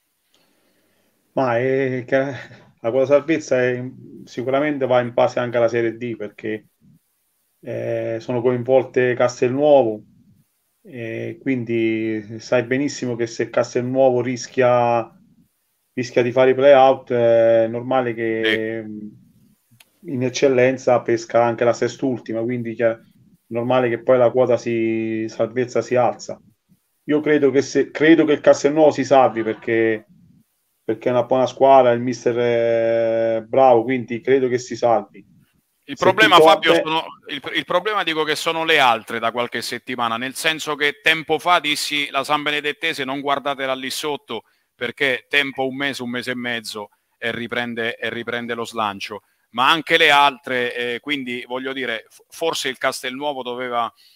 Ma è che la quota salvezza è, sicuramente va in base anche alla Serie D, perché eh, sono coinvolte Castelnuovo, e quindi sai benissimo che se Castelnuovo rischia, rischia di fare i play-out, è normale che in eccellenza pesca anche la sest'ultima, quindi è normale che poi la quota si, salvezza si alza. Io credo che, se, credo che il Castelnuovo si salvi, perché perché è una buona squadra, il mister è bravo, quindi credo che si salvi. Il Se problema, tutto Fabio, te... sono, il, il problema dico che sono le altre da qualche settimana, nel senso che tempo fa dissi la San Benedettese non guardatela lì sotto, perché tempo un mese, un mese e mezzo e riprende, e riprende lo slancio, ma anche le altre, eh, quindi voglio dire, forse il Castelnuovo doveva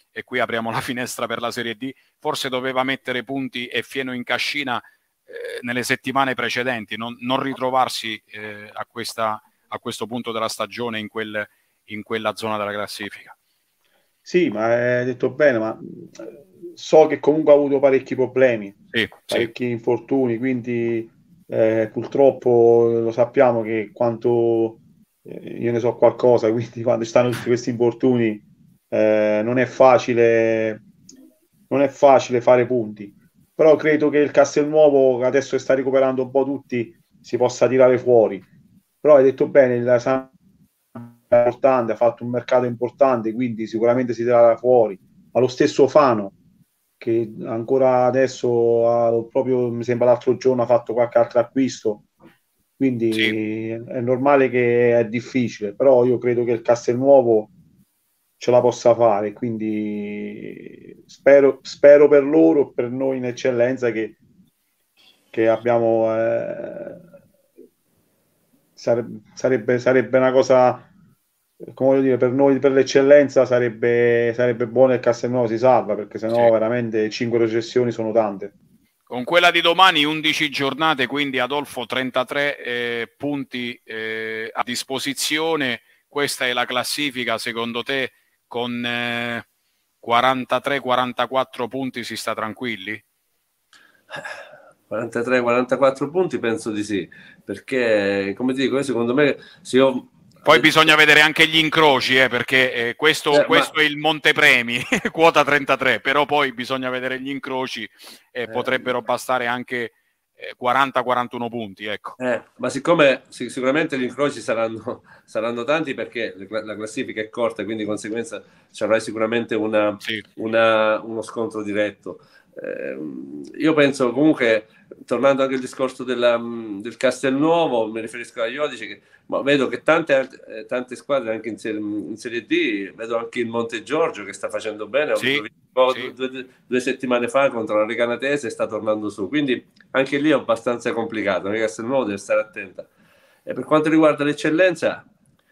e qui apriamo la finestra per la Serie D, forse doveva mettere punti e fieno in cascina eh, nelle settimane precedenti, non, non ritrovarsi eh, a, questa, a questo punto della stagione in, quel, in quella zona della classifica. Sì, ma hai detto bene, ma so che comunque ha avuto parecchi problemi, sì, parecchi sì. infortuni, quindi eh, purtroppo lo sappiamo che quanto eh, io ne so qualcosa, quindi quando stanno tutti questi infortuni eh, non è facile, non è facile fare punti. Però credo che il Castelnuovo, adesso che sta recuperando un po' tutti, si possa tirare fuori. Però hai detto bene, il San importante, ha fatto un mercato importante, quindi sicuramente si tirerà fuori. Ma lo stesso Fano, che ancora adesso ha proprio, mi sembra l'altro giorno ha fatto qualche altro acquisto, quindi Sì. è normale che è difficile, però io credo che il Castelnuovo ce la possa fare, quindi spero, spero per loro, per noi in eccellenza che, che abbiamo eh, sarebbe, sarebbe, sarebbe una cosa, come voglio dire, per noi, per l'eccellenza sarebbe, sarebbe buono che Castelnuovo si salva, perché sennò Sì. veramente cinque recessioni sono tante. Con quella di domani undici giornate, quindi Adolfo trentatré eh, punti eh, a disposizione. Questa è la classifica, secondo te con eh, quarantatré quarantaquattro punti si sta tranquilli? quarantatré quarantaquattro punti penso di sì, perché come ti dico, secondo me se io poi bisogna vedere anche gli incroci, eh, perché eh, questo, eh, questo ma... è il montepremi, quota trentatré, però poi bisogna vedere gli incroci e eh, potrebbero bastare anche eh, quaranta quarantuno punti. Ecco. Eh, ma siccome sic- sicuramente gli incroci saranno, saranno tanti perché la, la classifica è corta, quindi di conseguenza ci avrai sicuramente una, sì. una, uno scontro diretto. Eh, io penso comunque, tornando anche al discorso della, del Castelnuovo, mi riferisco agli Iodici, che ma vedo che tante, eh, tante squadre anche in serie, in serie D, vedo anche il Montegiorgio che sta facendo bene, sì, ho visto sì. due, due, due settimane fa contro la Recanatese e sta tornando su, quindi anche lì è abbastanza complicato, il Castelnuovo deve stare attenta. E per quanto riguarda l'eccellenza,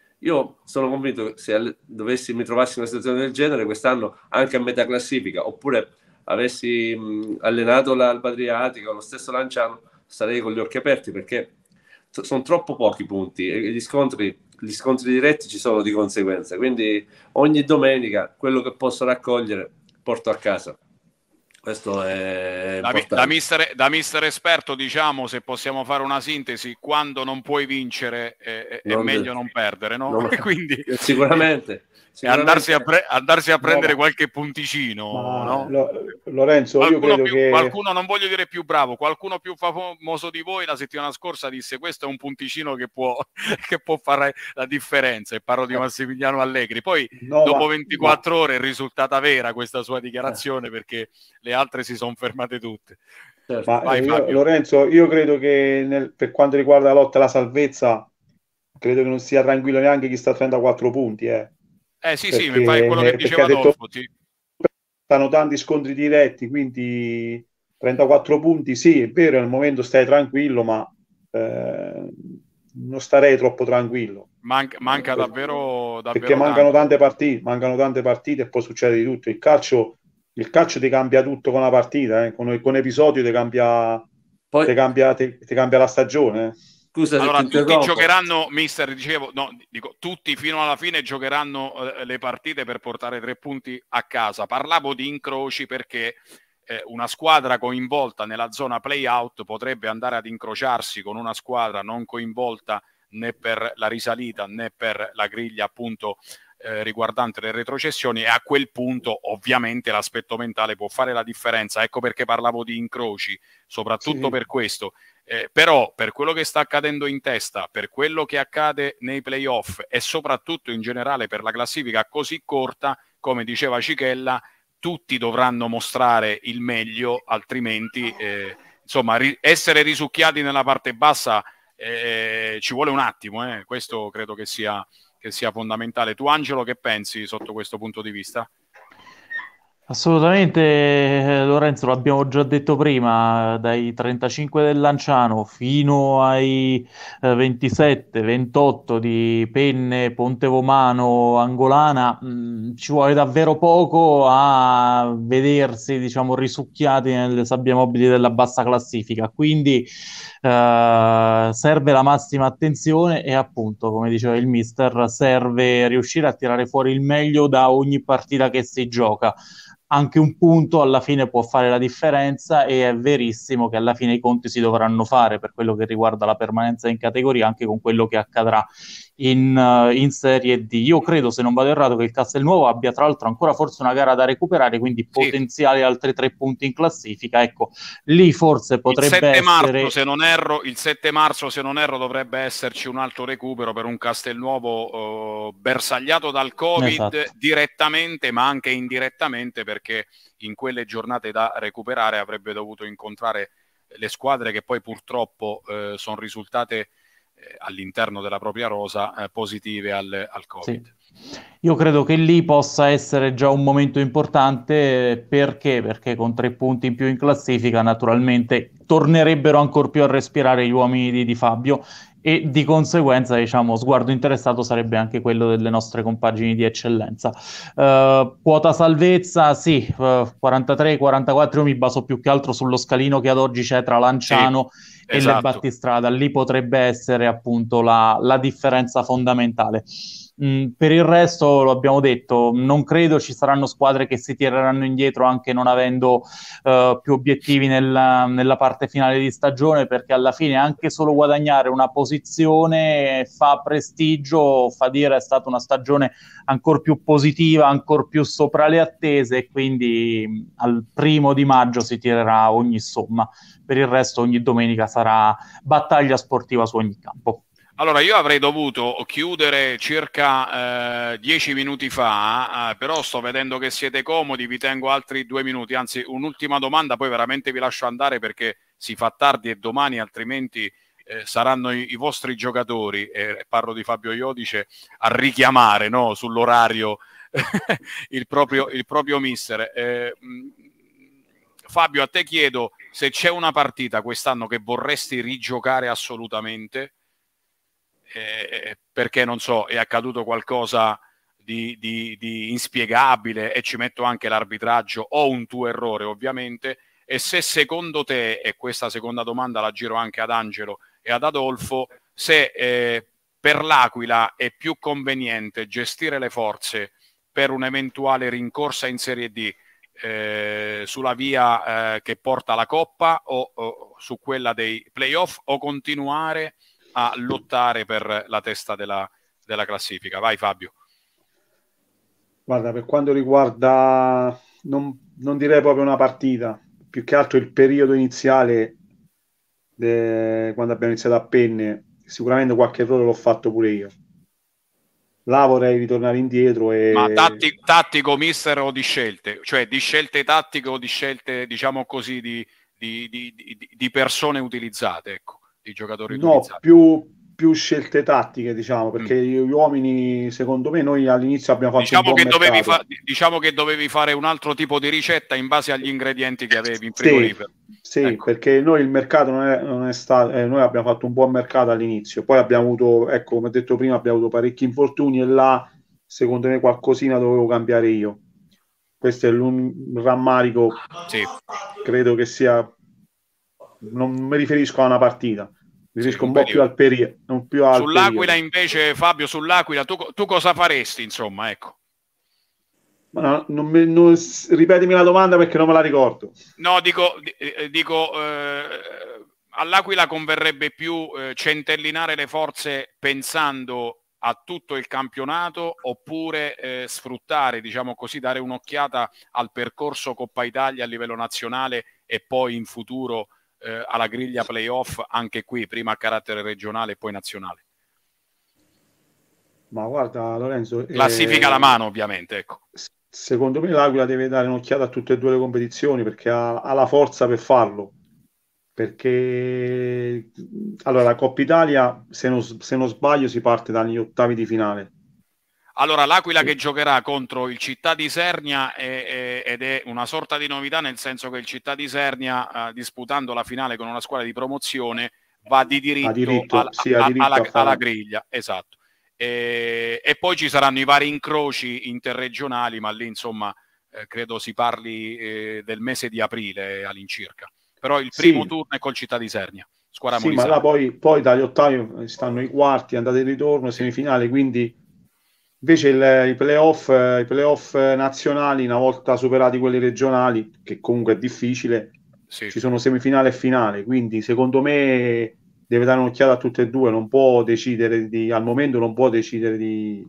io sono convinto che se dovessi mi trovassi in una situazione del genere quest'anno, anche a metà classifica, oppure avessi mh, allenato l'Alba Adriatica o lo stesso Lanciano, starei con gli occhi aperti perché t- sono troppo pochi punti e gli scontri, gli scontri diretti ci sono di conseguenza. Quindi ogni domenica quello che posso raccogliere porto a casa. Questo è da, importante. Da mister, da mister esperto, diciamo, se possiamo fare una sintesi, quando non puoi vincere eh, è non meglio de- non perdere, no? non... Quindi sicuramente. E andarsi a, pre- andarsi a prendere No, qualche punticino, ma no? Lo, Lorenzo, io Qualcuno, credo più, che qualcuno, non voglio dire più bravo, qualcuno più famoso di voi la settimana scorsa disse questo è un punticino che può, che può fare la differenza, e parlo di Massimiliano Allegri. Poi no, dopo ma, ventiquattro ma... ore è risultata vera questa sua dichiarazione, perché le altre si sono fermate tutte. Certo. Ma Vai, eh, io, Fabio. Lorenzo, io credo che nel, per quanto riguarda la lotta alla salvezza, credo che non sia tranquillo neanche chi sta a trentaquattro punti, eh. Eh sì, sì, mi fa quello che Perché, perché diceva ha detto Adolfo, sì. stanno tanti scontri diretti, quindi trentaquattro punti, sì, è vero, al momento stai tranquillo, ma eh, non starei troppo tranquillo. Manca, manca Per, davvero, perché davvero mancano tanto. tante partite, mancano tante partite e può succedere di tutto. Il calcio, il calcio ti cambia tutto con la partita, eh. con, con episodio ti cambia, Poi, ti cambia, ti, ti cambia la stagione. Eh. scusa se ti Allora, tutti interrompo. giocheranno, mister, dicevo, no, dico, tutti fino alla fine giocheranno eh, le partite per portare tre punti a casa. Parlavo di incroci perché eh, una squadra coinvolta nella zona play-out potrebbe andare ad incrociarsi con una squadra non coinvolta né per la risalita né per la griglia, appunto, eh, riguardante le retrocessioni, e a quel punto ovviamente l'aspetto mentale può fare la differenza. Ecco perché parlavo di incroci, soprattutto Sì. per questo. Eh, però per quello che sta accadendo in testa, per quello che accade nei playoff e soprattutto in generale per la classifica così corta, come diceva Cichella, tutti dovranno mostrare il meglio, altrimenti eh, insomma ri- essere risucchiati nella parte bassa eh, ci vuole un attimo, eh. Questo credo che sia, che sia fondamentale. Tu Angelo che pensi sotto questo punto di vista? Assolutamente, eh, Lorenzo, l'abbiamo già detto prima, dai trentacinque del Lanciano fino ai eh, ventisette ventotto di Penne, Pontevomano, Angolana, mh, ci vuole davvero poco a vedersi, diciamo, risucchiati nelle sabbie mobili della bassa classifica. Quindi eh, serve la massima attenzione e appunto, come diceva il mister, serve riuscire a tirare fuori il meglio da ogni partita che si gioca. Anche un punto alla fine può fare la differenza e è verissimo che alla fine i conti si dovranno fare per quello che riguarda la permanenza in categoria, anche con quello che accadrà in, uh, in Serie D. Io credo, se non vado errato, che il Castelnuovo abbia tra l'altro ancora forse una gara da recuperare, quindi Sì. potenziali altri tre punti in classifica. Ecco, lì forse potrebbe il sette marzo, essere... se non erro, il sette marzo, se non erro, dovrebbe esserci un altro recupero per un Castelnuovo uh, bersagliato dal Covid, Esatto. direttamente ma anche indirettamente, perché in quelle giornate da recuperare avrebbe dovuto incontrare le squadre che poi purtroppo eh, sono risultate eh, all'interno della propria rosa eh, positive al, al Covid. Sì. Io credo che lì possa essere già un momento importante. Perché? Perché con tre punti in più in classifica naturalmente tornerebbero ancora più a respirare gli uomini di, di Fabio, e di conseguenza, diciamo, sguardo interessato sarebbe anche quello delle nostre compagini di eccellenza. Uh, quota salvezza, sì, uh, quarantatré quarantaquattro, io mi baso più che altro sullo scalino che ad oggi c'è tra Lanciano Sì, e esatto. le battistrada. Lì potrebbe essere appunto la, la differenza fondamentale. Mm, per il resto, lo abbiamo detto, non credo ci saranno squadre che si tireranno indietro anche non avendo uh, più obiettivi nella, nella parte finale di stagione, perché alla fine anche solo guadagnare una posizione fa prestigio, fa dire è stata una stagione ancora più positiva, ancora più sopra le attese, e quindi al primo di maggio si tirerà ogni somma. Per il resto ogni domenica sarà battaglia sportiva su ogni campo. Allora, io avrei dovuto chiudere circa eh, dieci minuti fa, eh, però sto vedendo che siete comodi, vi tengo altri due minuti, anzi un'ultima domanda, poi veramente vi lascio andare perché si fa tardi e domani altrimenti eh, saranno i, i vostri giocatori, e parlo di Fabio Iodice, a richiamare, no, sull'orario il, proprio, il proprio mister. Eh, Fabio, a te chiedo se c'è una partita quest'anno che vorresti rigiocare assolutamente, Eh, perché non so, è accaduto qualcosa di, di, di inspiegabile e ci metto anche l'arbitraggio o un tuo errore ovviamente, e se secondo te, e questa seconda domanda la giro anche ad Angelo e ad Adolfo, se eh, per l'Aquila è più conveniente gestire le forze per un'eventuale rincorsa in Serie D eh, sulla via eh, che porta alla Coppa o, o su quella dei playoff, o continuare a lottare per la testa della, della classifica. Vai Fabio. Guarda, per quanto riguarda, non, non direi proprio una partita, più che altro il periodo iniziale, de, quando abbiamo iniziato a Penne, sicuramente qualche errore l'ho fatto pure io. Là vorrei ritornare indietro e... Ma tattico, tattico mister, o di scelte? Cioè di scelte tattiche o di scelte, diciamo così, di, di, di, di, di persone utilizzate, ecco, di giocatori No, utilizzati? più, più scelte tattiche, diciamo, perché Mm. gli uomini, secondo me, noi all'inizio abbiamo fatto Diciamo un buon che, dovevi mercato. fa- diciamo che dovevi fare un altro tipo di ricetta in base agli ingredienti che avevi in Sì, frigorifero. sì, Ecco. perché noi il mercato non è, non è stato, eh, noi abbiamo fatto un buon mercato all'inizio, poi abbiamo avuto, ecco, come ho detto prima, abbiamo avuto parecchi infortuni e là, secondo me, qualcosina dovevo cambiare io. Questo è un rammarico, Sì. credo che sia, non mi riferisco a una partita, mi riferisco Sì, un un po' periodo. più al, peri- un più al Sull'Aquila periodo. invece, Fabio, sull'Aquila tu, tu cosa faresti, insomma, ecco. Ma no, non mi- non- ripetimi la domanda perché non me la ricordo. No, dico, eh, dico eh, all'Aquila converrebbe più eh, centellinare le forze pensando a tutto il campionato, oppure eh, sfruttare, diciamo così, dare un'occhiata al percorso Coppa Italia a livello nazionale e poi in futuro eh, alla griglia playoff, anche qui, prima a carattere regionale e poi nazionale. Ma guarda, Lorenzo, Classifica eh, alla mano, ovviamente, ecco. secondo me l'Aquila deve dare un'occhiata a tutte e due le competizioni perché ha, ha la forza per farlo. Perché allora la Coppa Italia, se non, se non sbaglio, si parte dagli ottavi di finale. Allora, l'Aquila che giocherà contro il Città di Isernia è, è, ed è una sorta di novità, nel senso che il Città di Isernia, eh, disputando la finale con una squadra di promozione, va di diritto, diritto, al, sì, a, diritto alla, a alla griglia, esatto. E, e poi ci saranno i vari incroci interregionali, ma lì insomma eh, credo si parli eh, del mese di aprile all'incirca. Però il primo sì. turno è col Città di Isernia, squadra Sì, molisana. ma là poi, poi dagli ottavi stanno i quarti, andate e ritorno, semifinale, quindi invece il, i playoff, i playoff nazionali, una volta superati quelli regionali, che comunque è difficile, sì. Ci sono semifinale e finale, quindi secondo me deve dare un'occhiata a tutte e due, non può decidere di, al momento non può decidere di,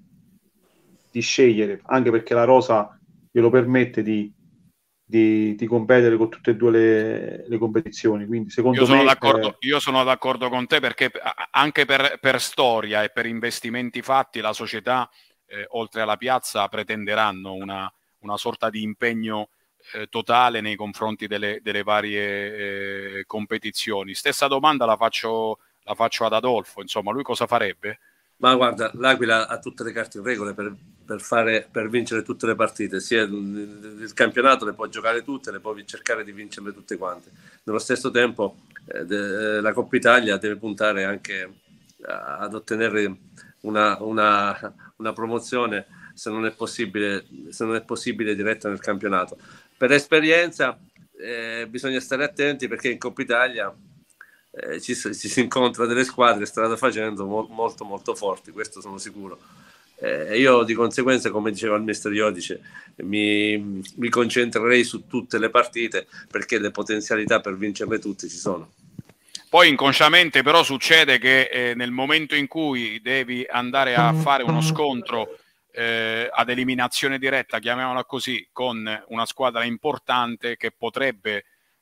di scegliere, anche perché la rosa glielo permette di, di, di competere con tutte e due le, le competizioni. Quindi secondo io sono me d'accordo, eh, io sono d'accordo con te, perché anche per, per storia e per investimenti fatti la società, eh, oltre alla piazza, pretenderanno una, una sorta di impegno eh, totale nei confronti delle, delle varie eh, competizioni. Stessa domanda la faccio, la faccio ad Adolfo, insomma, lui cosa farebbe? Ma guarda, l'Aquila ha tutte le carte in regola per, per, fare, per vincere tutte le partite, sia il, il campionato le può giocare tutte, le può cercare di vincerle tutte quante. Nello stesso tempo eh, de, la Coppa Italia deve puntare anche a, ad ottenere una, una, una promozione, se non è possibile, se non è possibile diretta nel campionato. Per esperienza eh, bisogna stare attenti, perché in Coppa Italia Eh, ci, ci si incontra delle squadre strada facendo mo- molto molto forti, questo sono sicuro. Eh, io di conseguenza, come diceva il mister Iodice, mi, mi concentrerei su tutte le partite, perché le potenzialità per vincerle tutte ci sono. Poi inconsciamente però succede che eh, nel momento in cui devi andare a fare uno scontro eh, ad eliminazione diretta, chiamiamola così, con una squadra importante che potrebbe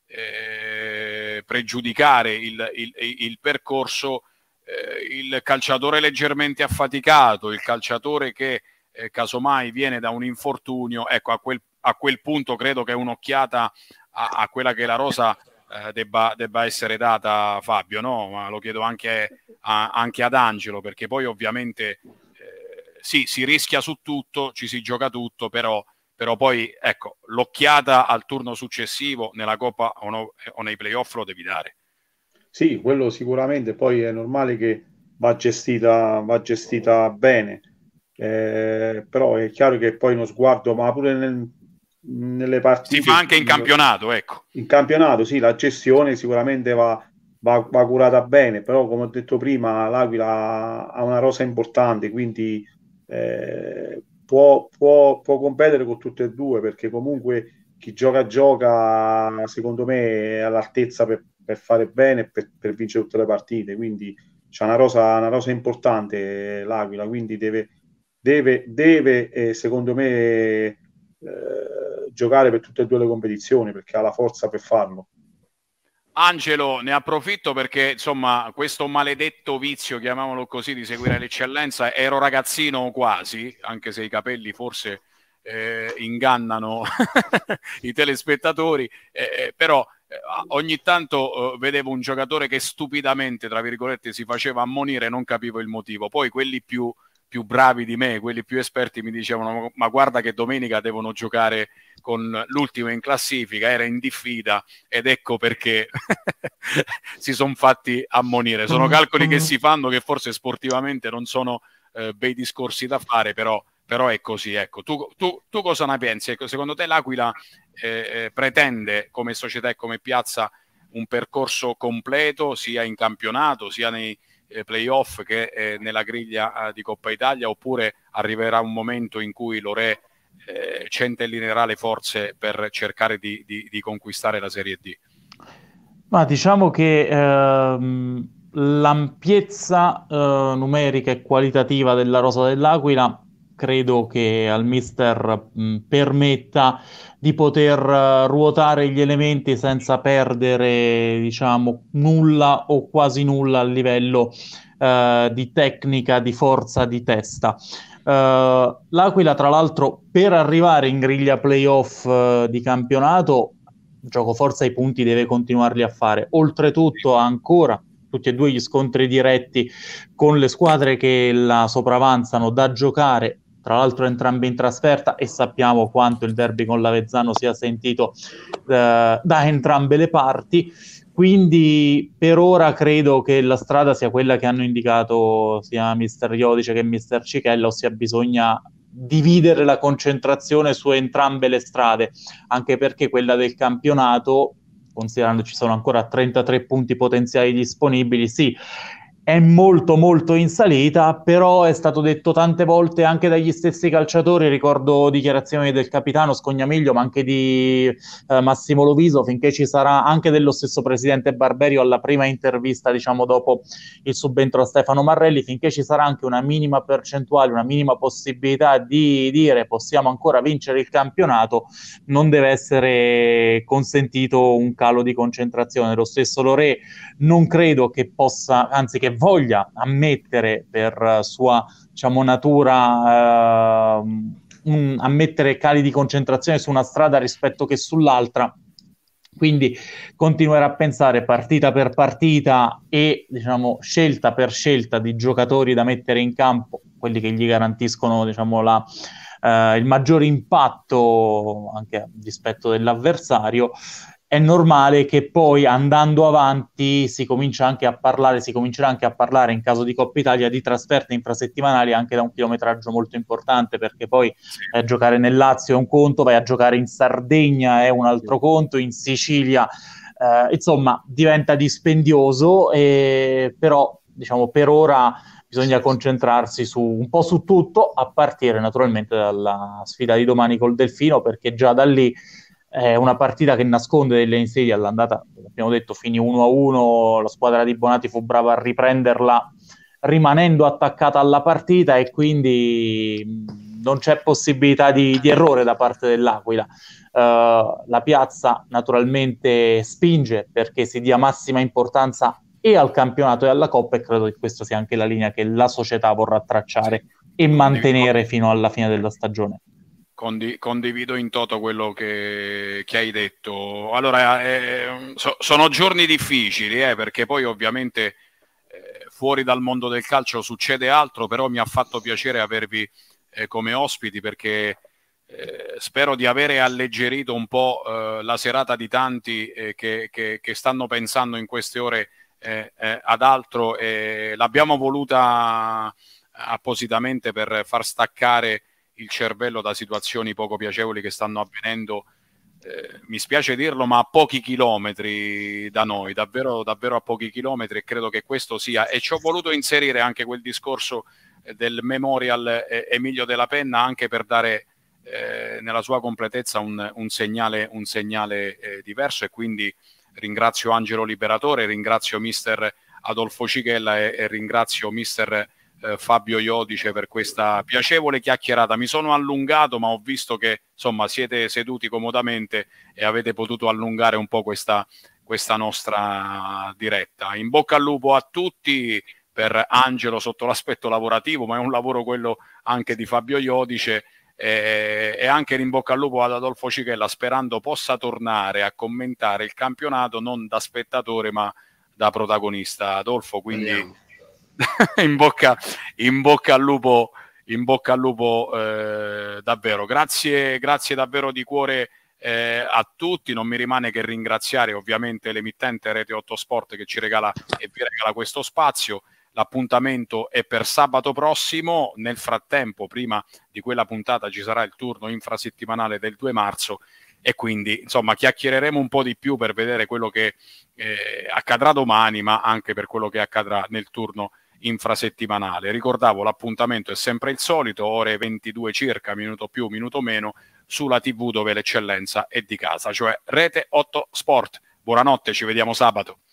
Eh, pregiudicare il, il, il percorso, eh, il calciatore leggermente affaticato, il calciatore che eh, casomai viene da un infortunio, ecco, a quel, a quel punto credo che un'occhiata a, a quella che è la rosa eh, debba, debba essere data, Fabio, no? Ma lo chiedo anche, a, anche ad Angelo, perché poi ovviamente eh, sì, si rischia su tutto, ci si gioca tutto, però però poi ecco, l'occhiata al turno successivo nella Coppa o, no, o nei playoff lo devi dare. Sì, quello sicuramente, poi è normale che va gestita, va gestita bene, eh, però è chiaro che poi uno sguardo, ma pure nel, nelle partite... Si fa anche in campionato, ecco. In campionato, sì, la gestione sicuramente va, va, va curata bene, però come ho detto prima, l'Aquila ha una rosa importante, quindi... Eh, Può, può, può competere con tutte e due, perché comunque chi gioca gioca secondo me è all'altezza per, per fare bene e per, per vincere tutte le partite, quindi c'è una rosa, una rosa importante l'Aquila, quindi deve, deve, deve eh, secondo me eh, giocare per tutte e due le competizioni, perché ha la forza per farlo. Angelo, ne approfitto perché insomma questo maledetto vizio, chiamiamolo così, di seguire l'eccellenza, ero ragazzino quasi, anche se i capelli forse eh, ingannano i telespettatori, eh, però eh, ogni tanto eh, vedevo un giocatore che stupidamente, tra virgolette, si faceva ammonire e non capivo il motivo. Poi quelli più, più bravi di me, quelli più esperti mi dicevano: ma guarda che domenica devono giocare con l'ultimo in classifica, era in diffida, ed ecco perché si sono fatti ammonire. Sono calcoli che si fanno, che forse sportivamente non sono eh, bei discorsi da fare, però, però è così. Ecco, tu, tu, tu cosa ne pensi? Ecco, secondo te l'Aquila eh, eh, pretende come società e come piazza un percorso completo, sia in campionato, sia nei eh, playoff che eh, nella griglia eh, di Coppa Italia, oppure arriverà un momento in cui l'Ore eh, centellinerà le forze per cercare di, di, di conquistare la Serie D? Ma diciamo che ehm, l'ampiezza eh, numerica e qualitativa della rosa dell'Aquila credo che al mister mh, permetta di poter uh, ruotare gli elementi senza perdere, diciamo, nulla o quasi nulla a livello uh, di tecnica, di forza, di testa. Uh, L'Aquila, tra l'altro, per arrivare in griglia playoff uh, di campionato, gioco forza i punti deve continuarli a fare. Oltretutto ha ancora tutti e due gli scontri diretti con le squadre che la sopravanzano da giocare, tra l'altro entrambi in trasferta, e sappiamo quanto il derby con l'Avezzano sia sentito eh, da entrambe le parti. Quindi per ora credo che la strada sia quella che hanno indicato sia mister Iodice che mister Cichella, ossia bisogna dividere la concentrazione su entrambe le strade, anche perché quella del campionato, considerando ci sono ancora trentatré punti potenziali disponibili, sì, è molto molto in salita, però è stato detto tante volte anche dagli stessi calciatori, ricordo dichiarazioni del capitano Scognamiglio, ma anche di eh, Massimo Loviso, finché ci sarà, anche dello stesso presidente Barberio alla prima intervista, diciamo dopo il subentro a Stefano Marrelli, finché ci sarà anche una minima percentuale, una minima possibilità di dire possiamo ancora vincere il campionato, non deve essere consentito un calo di concentrazione. Lo stesso Loré non credo che possa, anzi che voglia ammettere per sua, diciamo, natura, eh, un, ammettere cali di concentrazione su una strada rispetto che sull'altra. Quindi continuerà a pensare partita per partita e, diciamo, scelta per scelta di giocatori da mettere in campo, quelli che gli garantiscono, diciamo, la, eh, il maggiore impatto anche a dispetto dell'avversario. È normale che poi andando avanti si comincia anche a parlare, si comincerà anche a parlare in caso di Coppa Italia di trasferte infrasettimanali anche da un chilometraggio molto importante, perché poi eh, giocare nel Lazio è un conto, vai a giocare in Sardegna è un altro conto, in Sicilia eh, insomma diventa dispendioso, e, però diciamo per ora bisogna concentrarsi su un po' su tutto, a partire naturalmente dalla sfida di domani col Delfino, perché già da lì è una partita che nasconde delle insidie. All'andata, abbiamo detto, finì uno a uno, la squadra di Bonati fu brava a riprenderla rimanendo attaccata alla partita, e quindi non c'è possibilità di, di errore da parte dell'Aquila. Uh, la piazza naturalmente spinge perché si dia massima importanza e al campionato e alla Coppa, e credo che questa sia anche la linea che la società vorrà tracciare e mantenere fino alla fine della stagione. Condi- condivido in toto quello che, che hai detto. Allora, eh, so, sono giorni difficili, eh, perché poi ovviamente eh, fuori dal mondo del calcio succede altro, però mi ha fatto piacere avervi eh, come ospiti, perché eh, spero di avere alleggerito un po' eh, la serata di tanti eh, che, che, che stanno pensando in queste ore eh, eh, ad altro, e l'abbiamo voluta appositamente per far staccare il cervello da situazioni poco piacevoli che stanno avvenendo, eh, mi spiace dirlo, ma a pochi chilometri da noi, davvero, davvero a pochi chilometri, e credo che questo sia, e ci ho voluto inserire anche quel discorso eh, del Memorial eh, Emilio Della Penna, anche per dare eh, nella sua completezza un, un segnale, un segnale eh, diverso, e quindi ringrazio Angelo Liberatore, ringrazio mister Adolfo Cichella e, e ringrazio mister Eh, Fabio Iodice per questa piacevole chiacchierata. Mi sono allungato, ma ho visto che insomma siete seduti comodamente e avete potuto allungare un po' questa, questa nostra diretta. In bocca al lupo a tutti per Angelo sotto l'aspetto lavorativo, ma è un lavoro quello anche di Fabio Iodice, eh, e anche in bocca al lupo ad Adolfo Cichella, sperando possa tornare a commentare il campionato non da spettatore ma da protagonista. Adolfo, quindi in bocca, in bocca al lupo, in bocca al lupo eh, davvero. Grazie, grazie davvero di cuore eh, a tutti. Non mi rimane che ringraziare ovviamente l'emittente Rete otto Sport che ci regala e vi regala questo spazio. L'appuntamento è per sabato prossimo. Nel frattempo, prima di quella puntata, ci sarà il turno infrasettimanale del due marzo, e quindi insomma chiacchiereremo un po' di più per vedere quello che eh, accadrà domani, ma anche per quello che accadrà nel turno infrasettimanale. Ricordavo, l'appuntamento è sempre il solito, ore ventidue circa, minuto più, minuto meno, sulla tivù dove l'eccellenza è di casa, cioè Rete otto Sport. Buonanotte, ci vediamo sabato.